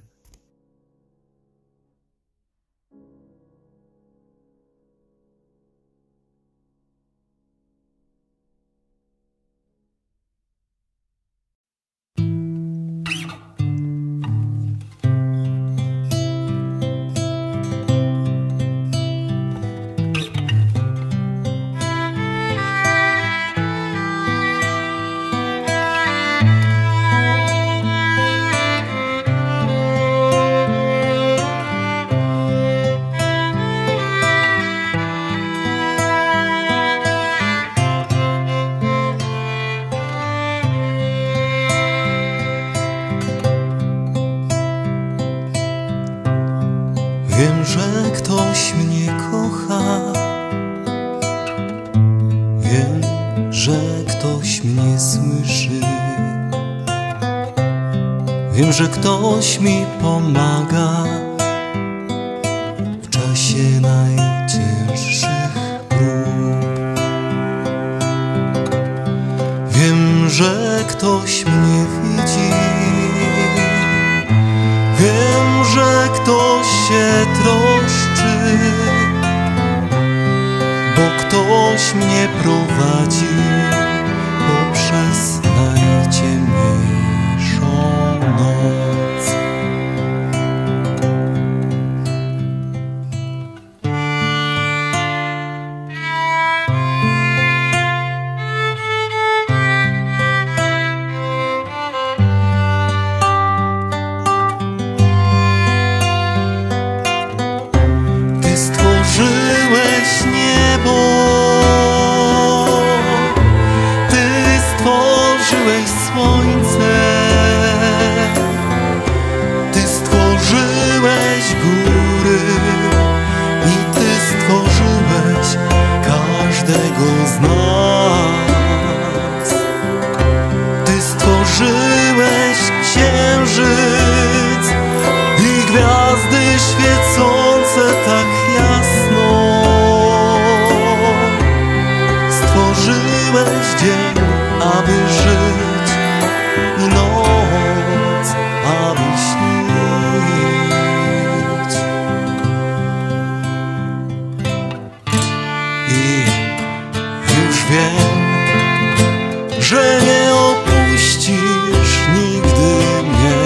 Wiem, że ktoś mnie kocha. Wiem, że ktoś mnie słyszy. Wiem, że ktoś mi pomaga w czasie najcięższych prób. Wiem, że ktoś mnie widzi. Wiem, że ktoś się troszczy, bo ktoś mnie prowadzi poprzez najciemniejszą noc. Stworzyłeś niebo, Ty stworzyłeś słońce, Ty stworzyłeś góry i Ty stworzyłeś każdego z nas. Ty stworzyłeś księżyc i gwiazdy świecące tak jasno. Stworzyłeś dzień, aby żyć, i noc, aby śnić. I już wiem, że nie opuścisz nigdy mnie.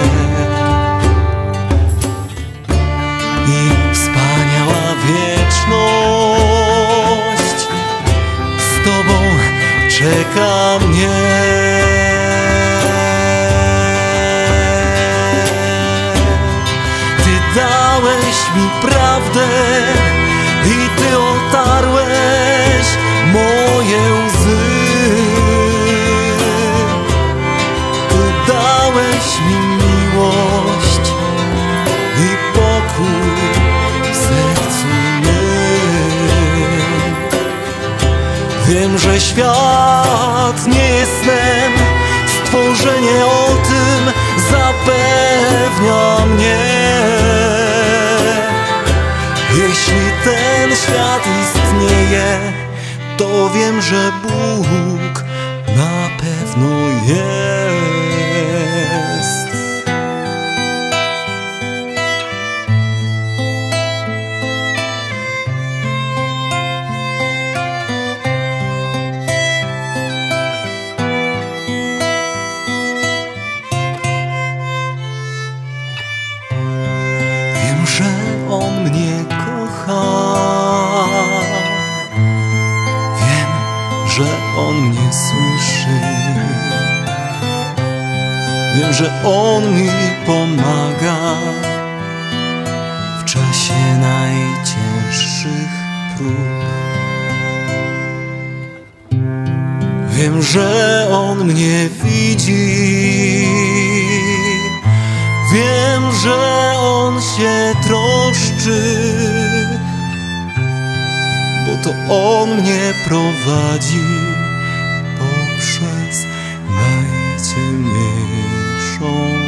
I wspaniała wieczność z Tobą czeka mnie. Ty dałeś mi prawdę i Ty otarłeś moje łzy. Ty dałeś mi miłość i pokój w sercu mym. Wiem, że świat nie jest snem, stworzenie o tym zapewnia mnie. Jeśli ten świat istnieje, to wiem, że Bóg na pewno jest. Wiem, że On mnie kocha. Wiem, że On mnie słyszy. Wiem, że On mi pomaga w czasie najcięższych prób. Wiem, że On mnie widzi. Wiem, że On się troszczy, bo to On mnie prowadzi poprzez najciemniejszą